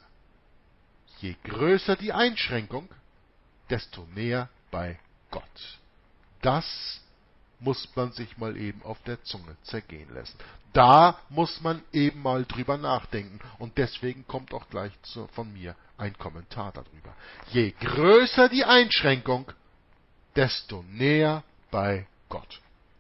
Je größer die Einschränkung, desto näher bei Gott. Das muss man sich mal eben auf der Zunge zergehen lassen. Da muss man eben mal drüber nachdenken. Und deswegen kommt auch gleich von mir ein Kommentar darüber. Je größer die Einschränkung, desto näher bei Gott.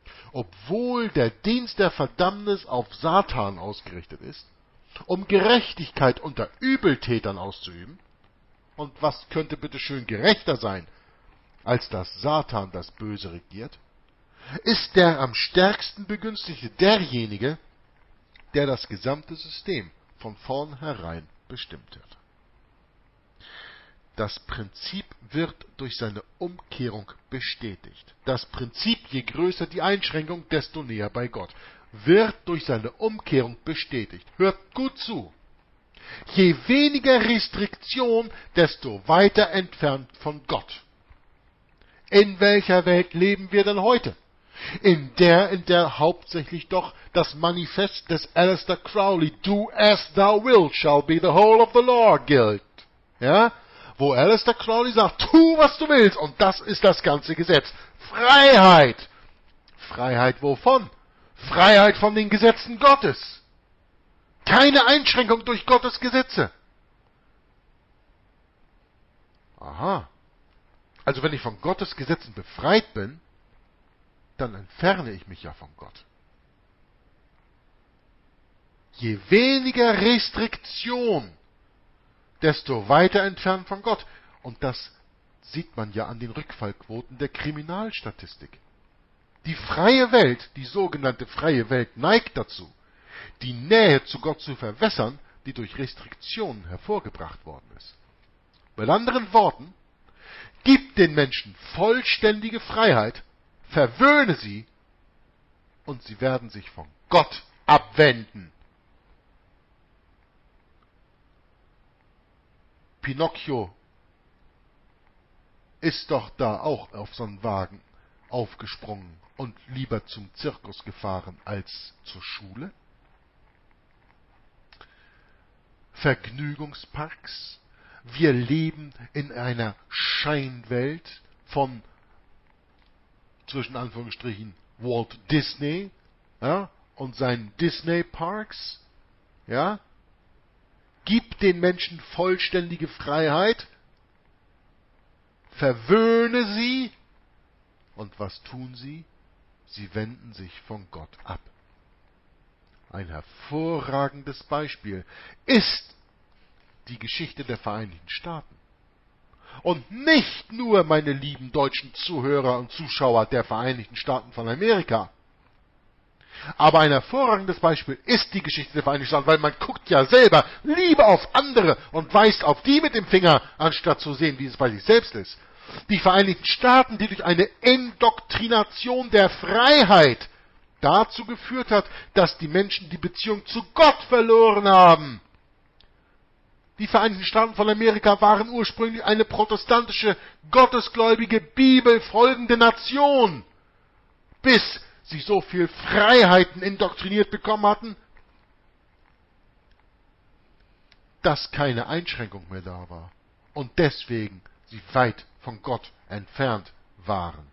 Obwohl der Dienst der Verdammnis auf Satan ausgerichtet ist, um Gerechtigkeit unter Übeltätern auszuüben, und was könnte bitte schön gerechter sein, als dass Satan das Böse regiert, ist der am stärksten Begünstigte derjenige, der das gesamte System von vornherein bestimmt hat. Das Prinzip wird durch seine Umkehrung bestätigt. Das Prinzip, je größer die Einschränkung, desto näher bei Gott, wird durch seine Umkehrung bestätigt. Hört gut zu. Je weniger Restriktion, desto weiter entfernt von Gott. In welcher Welt leben wir denn heute? In der hauptsächlich doch das Manifest des Aleister Crowley, Do as thou wilt shall be the whole of the law, gilt. Ja? Wo Aleister Crowley sagt, tu was du willst, und das ist das ganze Gesetz. Freiheit. Freiheit wovon? Freiheit von den Gesetzen Gottes. Keine Einschränkung durch Gottes Gesetze. Aha. Also wenn ich von Gottes Gesetzen befreit bin, dann entferne ich mich ja von Gott. Je weniger Restriktion, desto weiter entfernt von Gott. Und das sieht man ja an den Rückfallquoten der Kriminalstatistik. Die freie Welt, die sogenannte freie Welt, neigt dazu, die Nähe zu Gott zu verwässern, die durch Restriktionen hervorgebracht worden ist. Mit anderen Worten, gib den Menschen vollständige Freiheit, verwöhne sie, und sie werden sich von Gott abwenden. Pinocchio ist doch da auch auf so einen Wagen aufgesprungen und lieber zum Zirkus gefahren als zur Schule. Vergnügungsparks. Wir leben in einer Scheinwelt von, zwischen Anführungsstrichen, Walt Disney, ja, und seinen Disney Parks. Ja. Gib den Menschen vollständige Freiheit, verwöhne sie, und was tun sie? Sie wenden sich von Gott ab. Ein hervorragendes Beispiel ist die Geschichte der Vereinigten Staaten. Und nicht nur, meine lieben deutschen Zuhörer und Zuschauer der Vereinigten Staaten von Amerika. Aber ein hervorragendes Beispiel ist die Geschichte der Vereinigten Staaten, weil man guckt ja selber lieber auf andere und weist auf die mit dem Finger, anstatt zu sehen, wie es bei sich selbst ist. Die Vereinigten Staaten, die durch eine Indoktrination der Freiheit dazu geführt hat, dass die Menschen die Beziehung zu Gott verloren haben. Die Vereinigten Staaten von Amerika waren ursprünglich eine protestantische, gottesgläubige, bibelfolgende Nation, bis sie so viel Freiheiten indoktriniert bekommen hatten, dass keine Einschränkung mehr da war und deswegen sie weit von Gott entfernt waren.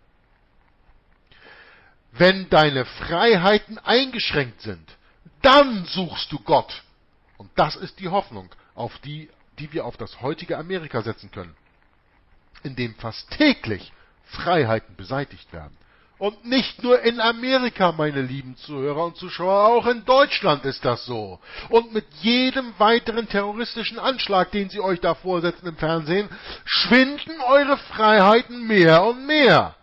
Wenn deine Freiheiten eingeschränkt sind, dann suchst du Gott. Und das ist die Hoffnung, auf die wir auf das heutige Amerika setzen können, in dem fast täglich Freiheiten beseitigt werden. Und nicht nur in Amerika, meine lieben Zuhörer und Zuschauer, auch in Deutschland ist das so. Und mit jedem weiteren terroristischen Anschlag, den sie euch da vorsetzen im Fernsehen, schwinden eure Freiheiten mehr und mehr.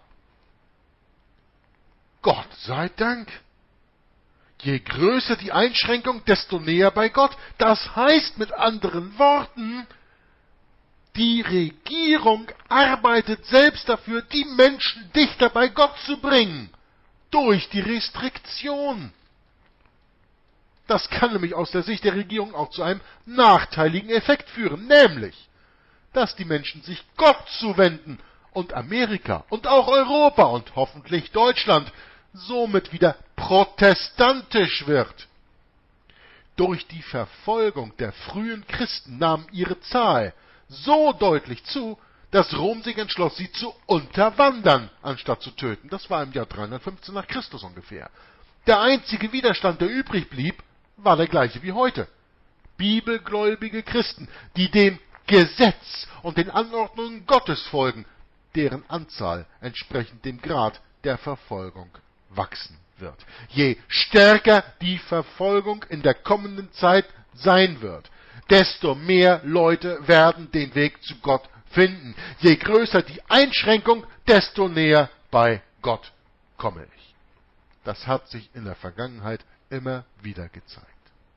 Gott sei Dank. Je größer die Einschränkung, desto näher bei Gott. Das heißt mit anderen Worten, die Regierung arbeitet selbst dafür, die Menschen dichter bei Gott zu bringen. Durch die Restriktion. Das kann nämlich aus der Sicht der Regierung auch zu einem nachteiligen Effekt führen. Nämlich, dass die Menschen sich Gott zuwenden und Amerika und auch Europa und hoffentlich Deutschland somit wieder protestantisch wird. Durch die Verfolgung der frühen Christen nahm ihre Zahl so deutlich zu, dass Rom sich entschloss, sie zu unterwandern, anstatt zu töten. Das war im Jahr 315 nach Christus ungefähr. Der einzige Widerstand, der übrig blieb, war der gleiche wie heute. Bibelgläubige Christen, die dem Gesetz und den Anordnungen Gottes folgen, deren Anzahl entsprechend dem Grad der Verfolgung wachsen wird. Je stärker die Verfolgung in der kommenden Zeit sein wird, desto mehr Leute werden den Weg zu Gott finden. Je größer die Einschränkung, desto näher bei Gott komme ich. Das hat sich in der Vergangenheit immer wieder gezeigt.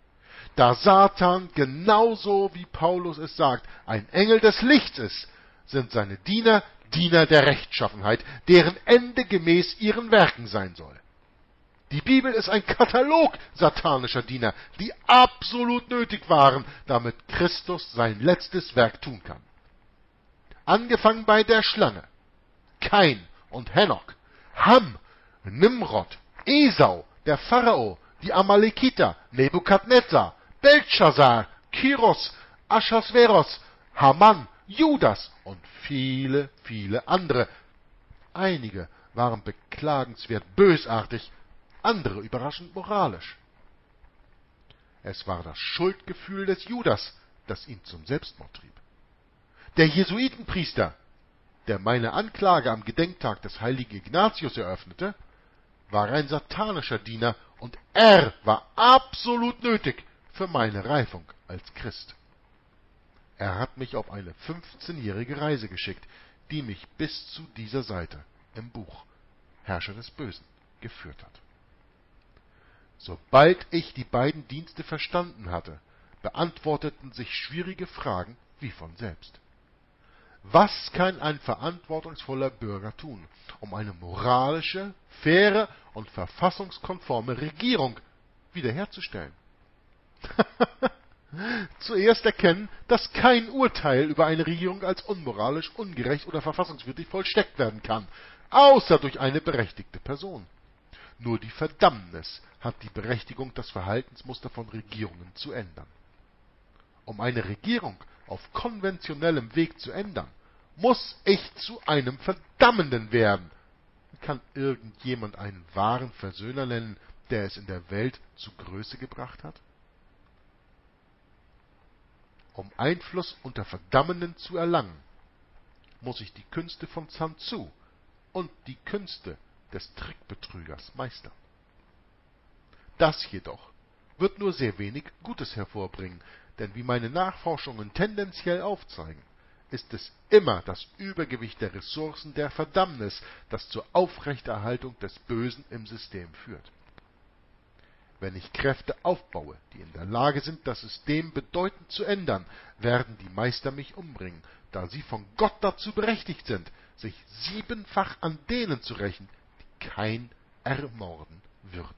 Da Satan, genauso wie Paulus es sagt, ein Engel des Lichts ist, sind seine Diener Diener der Rechtschaffenheit, deren Ende gemäß ihren Werken sein soll. Die Bibel ist ein Katalog satanischer Diener, die absolut nötig waren, damit Christus sein letztes Werk tun kann. Angefangen bei der Schlange, Kain und Henok, Ham, Nimrod, Esau, der Pharao, die Amalekiter, Nebukadnezar, Belshazzar, Kyros, Ahasveros, Haman, Judas und viele, viele andere. Einige waren beklagenswert bösartig, andere überraschend moralisch. Es war das Schuldgefühl des Judas, das ihn zum Selbstmord trieb. Der Jesuitenpriester, der meine Anklage am Gedenktag des heiligen Ignatius eröffnete, war ein satanischer Diener und er war absolut nötig für meine Reifung als Christ. Er hat mich auf eine 15-jährige Reise geschickt, die mich bis zu dieser Seite im Buch Herrscher des Bösen geführt hat. Sobald ich die beiden Dienste verstanden hatte, beantworteten sich schwierige Fragen wie von selbst. Was kann ein verantwortungsvoller Bürger tun, um eine moralische, faire und verfassungskonforme Regierung wiederherzustellen? Zuerst erkennen, dass kein Urteil über eine Regierung als unmoralisch, ungerecht oder verfassungswidrig vollstreckt werden kann, außer durch eine berechtigte Person. Nur die Verdammnis hat die Berechtigung, das Verhaltensmuster von Regierungen zu ändern. Um eine Regierung auf konventionellem Weg zu ändern, muss ich zu einem Verdammenden werden. Kann irgendjemand einen wahren Versöhner nennen, der es in der Welt zu Größe gebracht hat? Um Einfluss unter Verdammenden zu erlangen, muss ich die Künste von Sun Tzu und die Künste des Trickbetrügers meistern. Das jedoch wird nur sehr wenig Gutes hervorbringen, denn wie meine Nachforschungen tendenziell aufzeigen, ist es immer das Übergewicht der Ressourcen der Verdammnis, das zur Aufrechterhaltung des Bösen im System führt. Wenn ich Kräfte aufbaue, die in der Lage sind, das System bedeutend zu ändern, werden die Meister mich umbringen, da sie von Gott dazu berechtigt sind, sich 7-fach an denen zu rächen, die kein ermorden würden.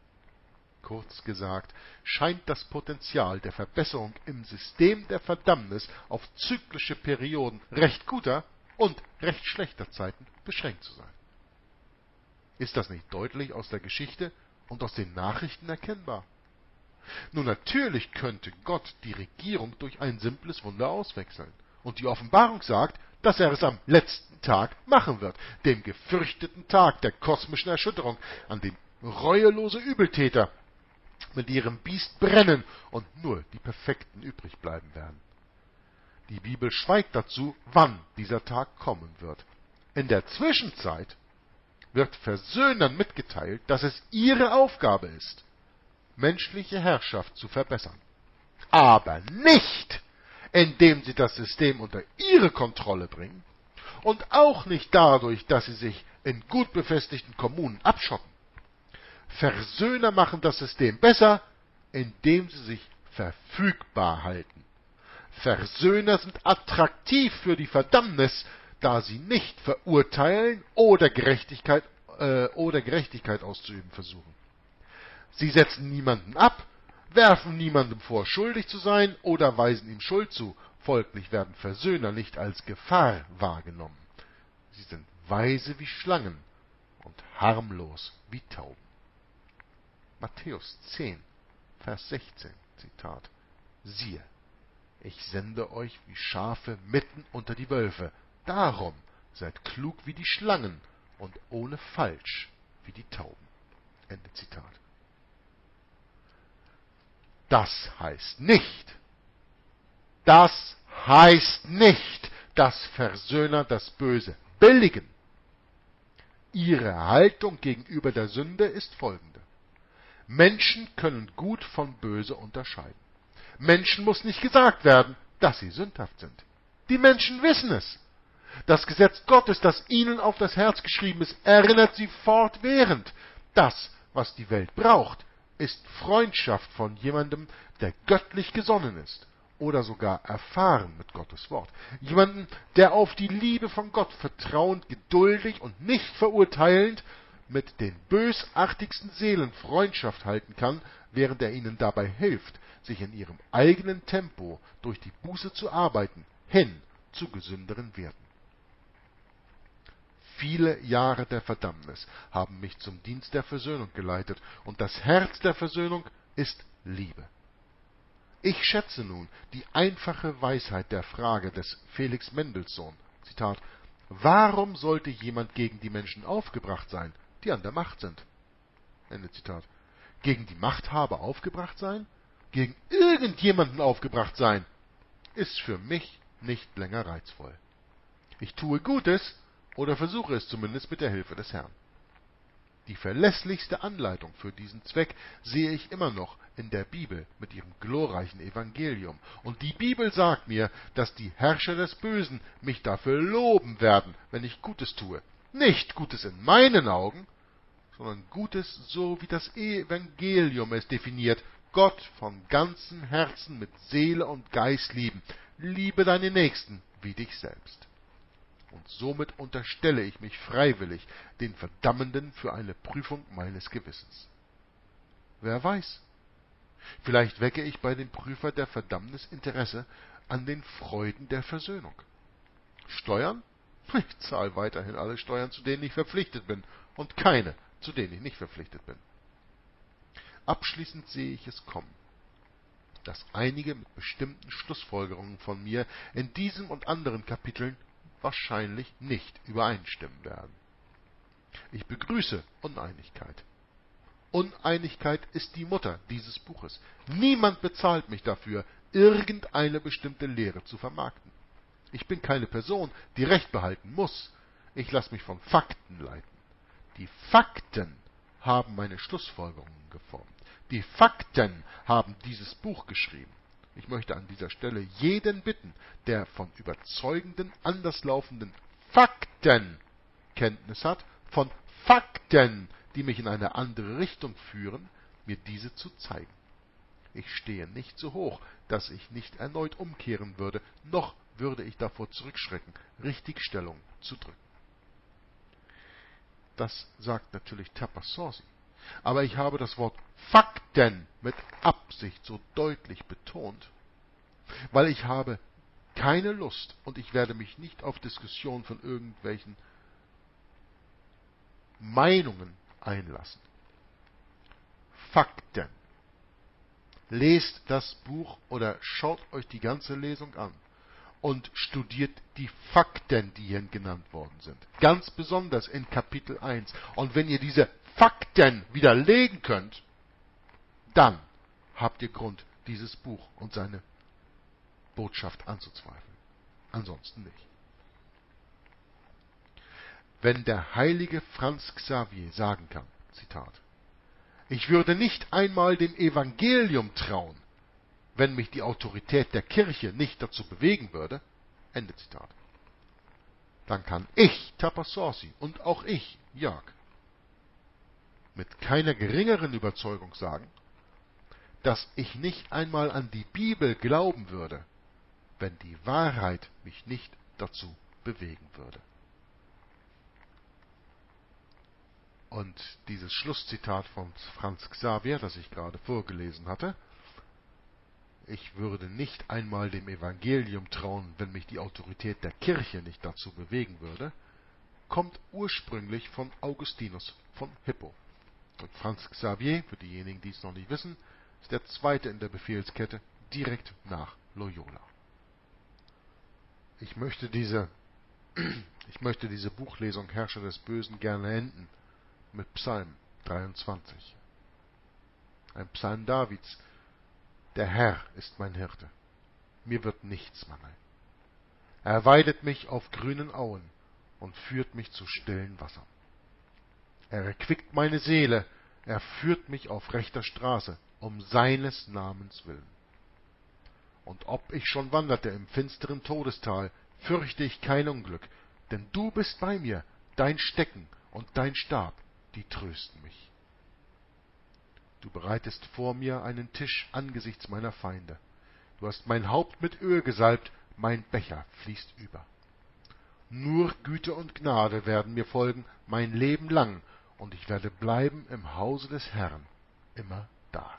Kurz gesagt, scheint das Potenzial der Verbesserung im System der Verdammnis auf zyklische Perioden recht guter und recht schlechter Zeiten beschränkt zu sein. Ist das nicht deutlich aus der Geschichte und aus den Nachrichten erkennbar? Nun, natürlich könnte Gott die Regierung durch ein simples Wunder auswechseln. Und die Offenbarung sagt, dass er es am letzten Tag machen wird, dem gefürchteten Tag der kosmischen Erschütterung, an dem reuelose Übeltäter mit ihrem Biest brennen und nur die Perfekten übrig bleiben werden. Die Bibel schweigt dazu, wann dieser Tag kommen wird. In der Zwischenzeit wird Versöhnern mitgeteilt, dass es ihre Aufgabe ist, menschliche Herrschaft zu verbessern. Aber nicht, indem sie das System unter ihre Kontrolle bringen und auch nicht dadurch, dass sie sich in gut befestigten Kommunen abschotten. Versöhner machen das System besser, indem sie sich verfügbar halten. Versöhner sind attraktiv für die Verdammnis, da sie nicht verurteilen oder Gerechtigkeit auszuüben versuchen. Sie setzen niemanden ab, werfen niemandem vor, schuldig zu sein oder weisen ihm Schuld zu. Folglich werden Versöhner nicht als Gefahr wahrgenommen. Sie sind weise wie Schlangen und harmlos wie Tauben. Matthäus 10, Vers 16, Zitat: Siehe, ich sende euch wie Schafe mitten unter die Wölfe. Darum seid klug wie die Schlangen und ohne Falsch wie die Tauben. Ende Zitat. Das heißt nicht, dass Versöhner das Böse billigen. Ihre Haltung gegenüber der Sünde ist folgende: Menschen können gut von böse unterscheiden. Menschen muss nicht gesagt werden, dass sie sündhaft sind. Die Menschen wissen es. Das Gesetz Gottes, das ihnen auf das Herz geschrieben ist, erinnert sie fortwährend. Das, was die Welt braucht, ist Freundschaft von jemandem, der göttlich gesonnen ist oder sogar erfahren mit Gottes Wort. Jemanden, der auf die Liebe von Gott vertrauend, geduldig und nicht verurteilend mit den bösartigsten Seelen Freundschaft halten kann, während er ihnen dabei hilft, sich in ihrem eigenen Tempo durch die Buße zu arbeiten, hin zu gesünderen Werten. Viele Jahre der Verdammnis haben mich zum Dienst der Versöhnung geleitet, und das Herz der Versöhnung ist Liebe. Ich schätze nun die einfache Weisheit der Frage des Felix Mendelssohn, Zitat, warum sollte jemand gegen die Menschen aufgebracht sein, die an der Macht sind? Ende Zitat. Gegen die Machthaber aufgebracht sein? Gegen irgendjemanden aufgebracht sein? Ist für mich nicht länger reizvoll. Ich tue Gutes, oder versuche es zumindest mit der Hilfe des Herrn. Die verlässlichste Anleitung für diesen Zweck sehe ich immer noch in der Bibel mit ihrem glorreichen Evangelium. Und die Bibel sagt mir, dass die Herrscher des Bösen mich dafür loben werden, wenn ich Gutes tue. Nicht Gutes in meinen Augen, sondern Gutes so, wie das Evangelium es definiert. Gott von ganzem Herzen mit Seele und Geist lieben. Liebe deine Nächsten wie dich selbst. Und somit unterstelle ich mich freiwillig den Verdammenden für eine Prüfung meines Gewissens. Wer weiß, vielleicht wecke ich bei dem Prüfer der Verdammnis Interesse an den Freuden der Versöhnung. Steuern? Ich zahle weiterhin alle Steuern, zu denen ich verpflichtet bin, und keine, zu denen ich nicht verpflichtet bin. Abschließend sehe ich es kommen, dass einige mit bestimmten Schlussfolgerungen von mir in diesem und anderen Kapiteln wahrscheinlich nicht übereinstimmen werden. Ich begrüße Uneinigkeit. Uneinigkeit ist die Mutter dieses Buches. Niemand bezahlt mich dafür, irgendeine bestimmte Lehre zu vermarkten. Ich bin keine Person, die Recht behalten muss. Ich lasse mich von Fakten leiten. Die Fakten haben meine Schlussfolgerungen geformt. Die Fakten haben dieses Buch geschrieben. Ich möchte an dieser Stelle jeden bitten, der von überzeugenden, anderslaufenden Fakten Kenntnis hat, von Fakten, die mich in eine andere Richtung führen, mir diese zu zeigen. Ich stehe nicht so hoch, dass ich nicht erneut umkehren würde, noch würde ich davor zurückschrecken, Richtigstellung zu drücken. Das sagt natürlich Tapasorsi. Aber ich habe das Wort Fakten mit Absicht so deutlich betont, weil ich habe keine Lust und ich werde mich nicht auf Diskussionen von irgendwelchen Meinungen einlassen. Fakten. Lest das Buch oder schaut euch die ganze Lesung an und studiert die Fakten, die hier genannt worden sind. Ganz besonders in Kapitel 1. Und wenn ihr diese Fakten widerlegen könnt, dann habt ihr Grund, dieses Buch und seine Botschaft anzuzweifeln. Ansonsten nicht. Wenn der heilige Franz Xavier sagen kann, Zitat, ich würde nicht einmal dem Evangelium trauen, wenn mich die Autorität der Kirche nicht dazu bewegen würde, Ende Zitat, dann kann ich, Tapasorsi, und auch ich, Jörg, mit keiner geringeren Überzeugung sagen, dass ich nicht einmal an die Bibel glauben würde, wenn die Wahrheit mich nicht dazu bewegen würde. Und dieses Schlusszitat von Franz Xavier, das ich gerade vorgelesen hatte, ich würde nicht einmal dem Evangelium trauen, wenn mich die Autorität der Kirche nicht dazu bewegen würde, kommt ursprünglich von Augustinus von Hippo. Und Franz Xavier, für diejenigen, die es noch nicht wissen, ist der zweite in der Befehlskette, direkt nach Loyola. Ich möchte diese Buchlesung Herrscher des Bösen gerne enden mit Psalm 23. Ein Psalm Davids. Der Herr ist mein Hirte. Mir wird nichts mangeln. Er weidet mich auf grünen Auen und führt mich zu stillen Wassern. Er erquickt meine Seele, er führt mich auf rechter Straße, um seines Namens willen. Und ob ich schon wanderte im finsteren Todestal, fürchte ich kein Unglück, denn du bist bei mir, dein Stecken und dein Stab, die trösten mich. Du bereitest vor mir einen Tisch angesichts meiner Feinde. Du hast mein Haupt mit Öl gesalbt, mein Becher fließt über. Nur Güte und Gnade werden mir folgen mein Leben lang, und ich werde bleiben im Hause des Herrn, immer da.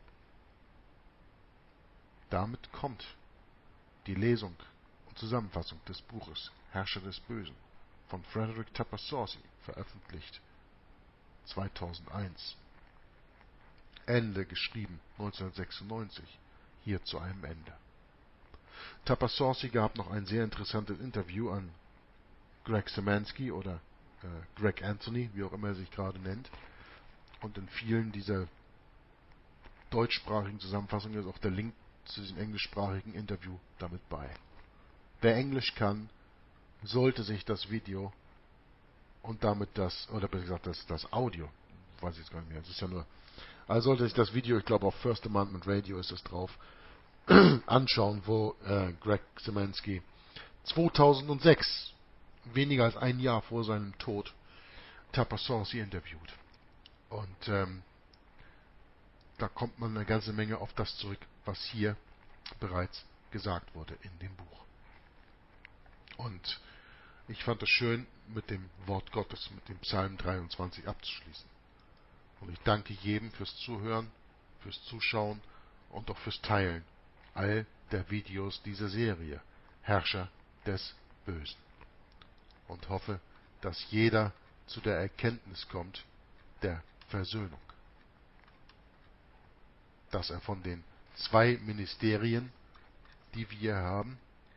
Damit kommt die Lesung und Zusammenfassung des Buches Herrscher des Bösen von Frederick Tapassausi, veröffentlicht 2001. Ende geschrieben 1996, hier zu einem Ende. Tapassausi gab noch ein sehr interessantes Interview an Greg Szymanski oder Greg Anthony, wie auch immer er sich gerade nennt. Und in vielen dieser deutschsprachigen Zusammenfassungen ist auch der Link zu diesem englischsprachigen Interview damit bei. Wer Englisch kann, sollte sich das Video und damit oder besser gesagt das Audio, weiß ich jetzt gar nicht mehr, es ist ja nur, also sollte sich das Video, ich glaube auf First Amendment Radio ist es drauf, anschauen, wo Greg Szymanski 2006, weniger als ein Jahr vor seinem Tod, Tapassausi interviewt. Und da kommt man eine ganze Menge auf das zurück, was hier bereits gesagt wurde in dem Buch. Und ich fand es schön, mit dem Wort Gottes, mit dem Psalm 23 abzuschließen. Und ich danke jedem fürs Zuhören, fürs Zuschauen und auch fürs Teilen all der Videos dieser Serie, Herrscher des Bösen. Und hoffe, dass jeder zu der Erkenntnis kommt, der Versöhnung. Dass er von den zwei Ministerien, die wir haben,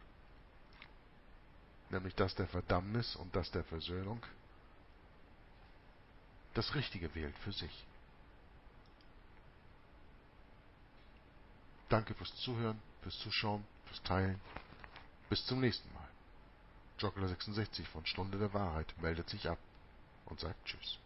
nämlich das der Verdammnis und das der Versöhnung, das Richtige wählt für sich. Danke fürs Zuhören, fürs Zuschauen, fürs Teilen. Bis zum nächsten Mal. Joggler66 von Stunde der Wahrheit meldet sich ab und sagt Tschüss.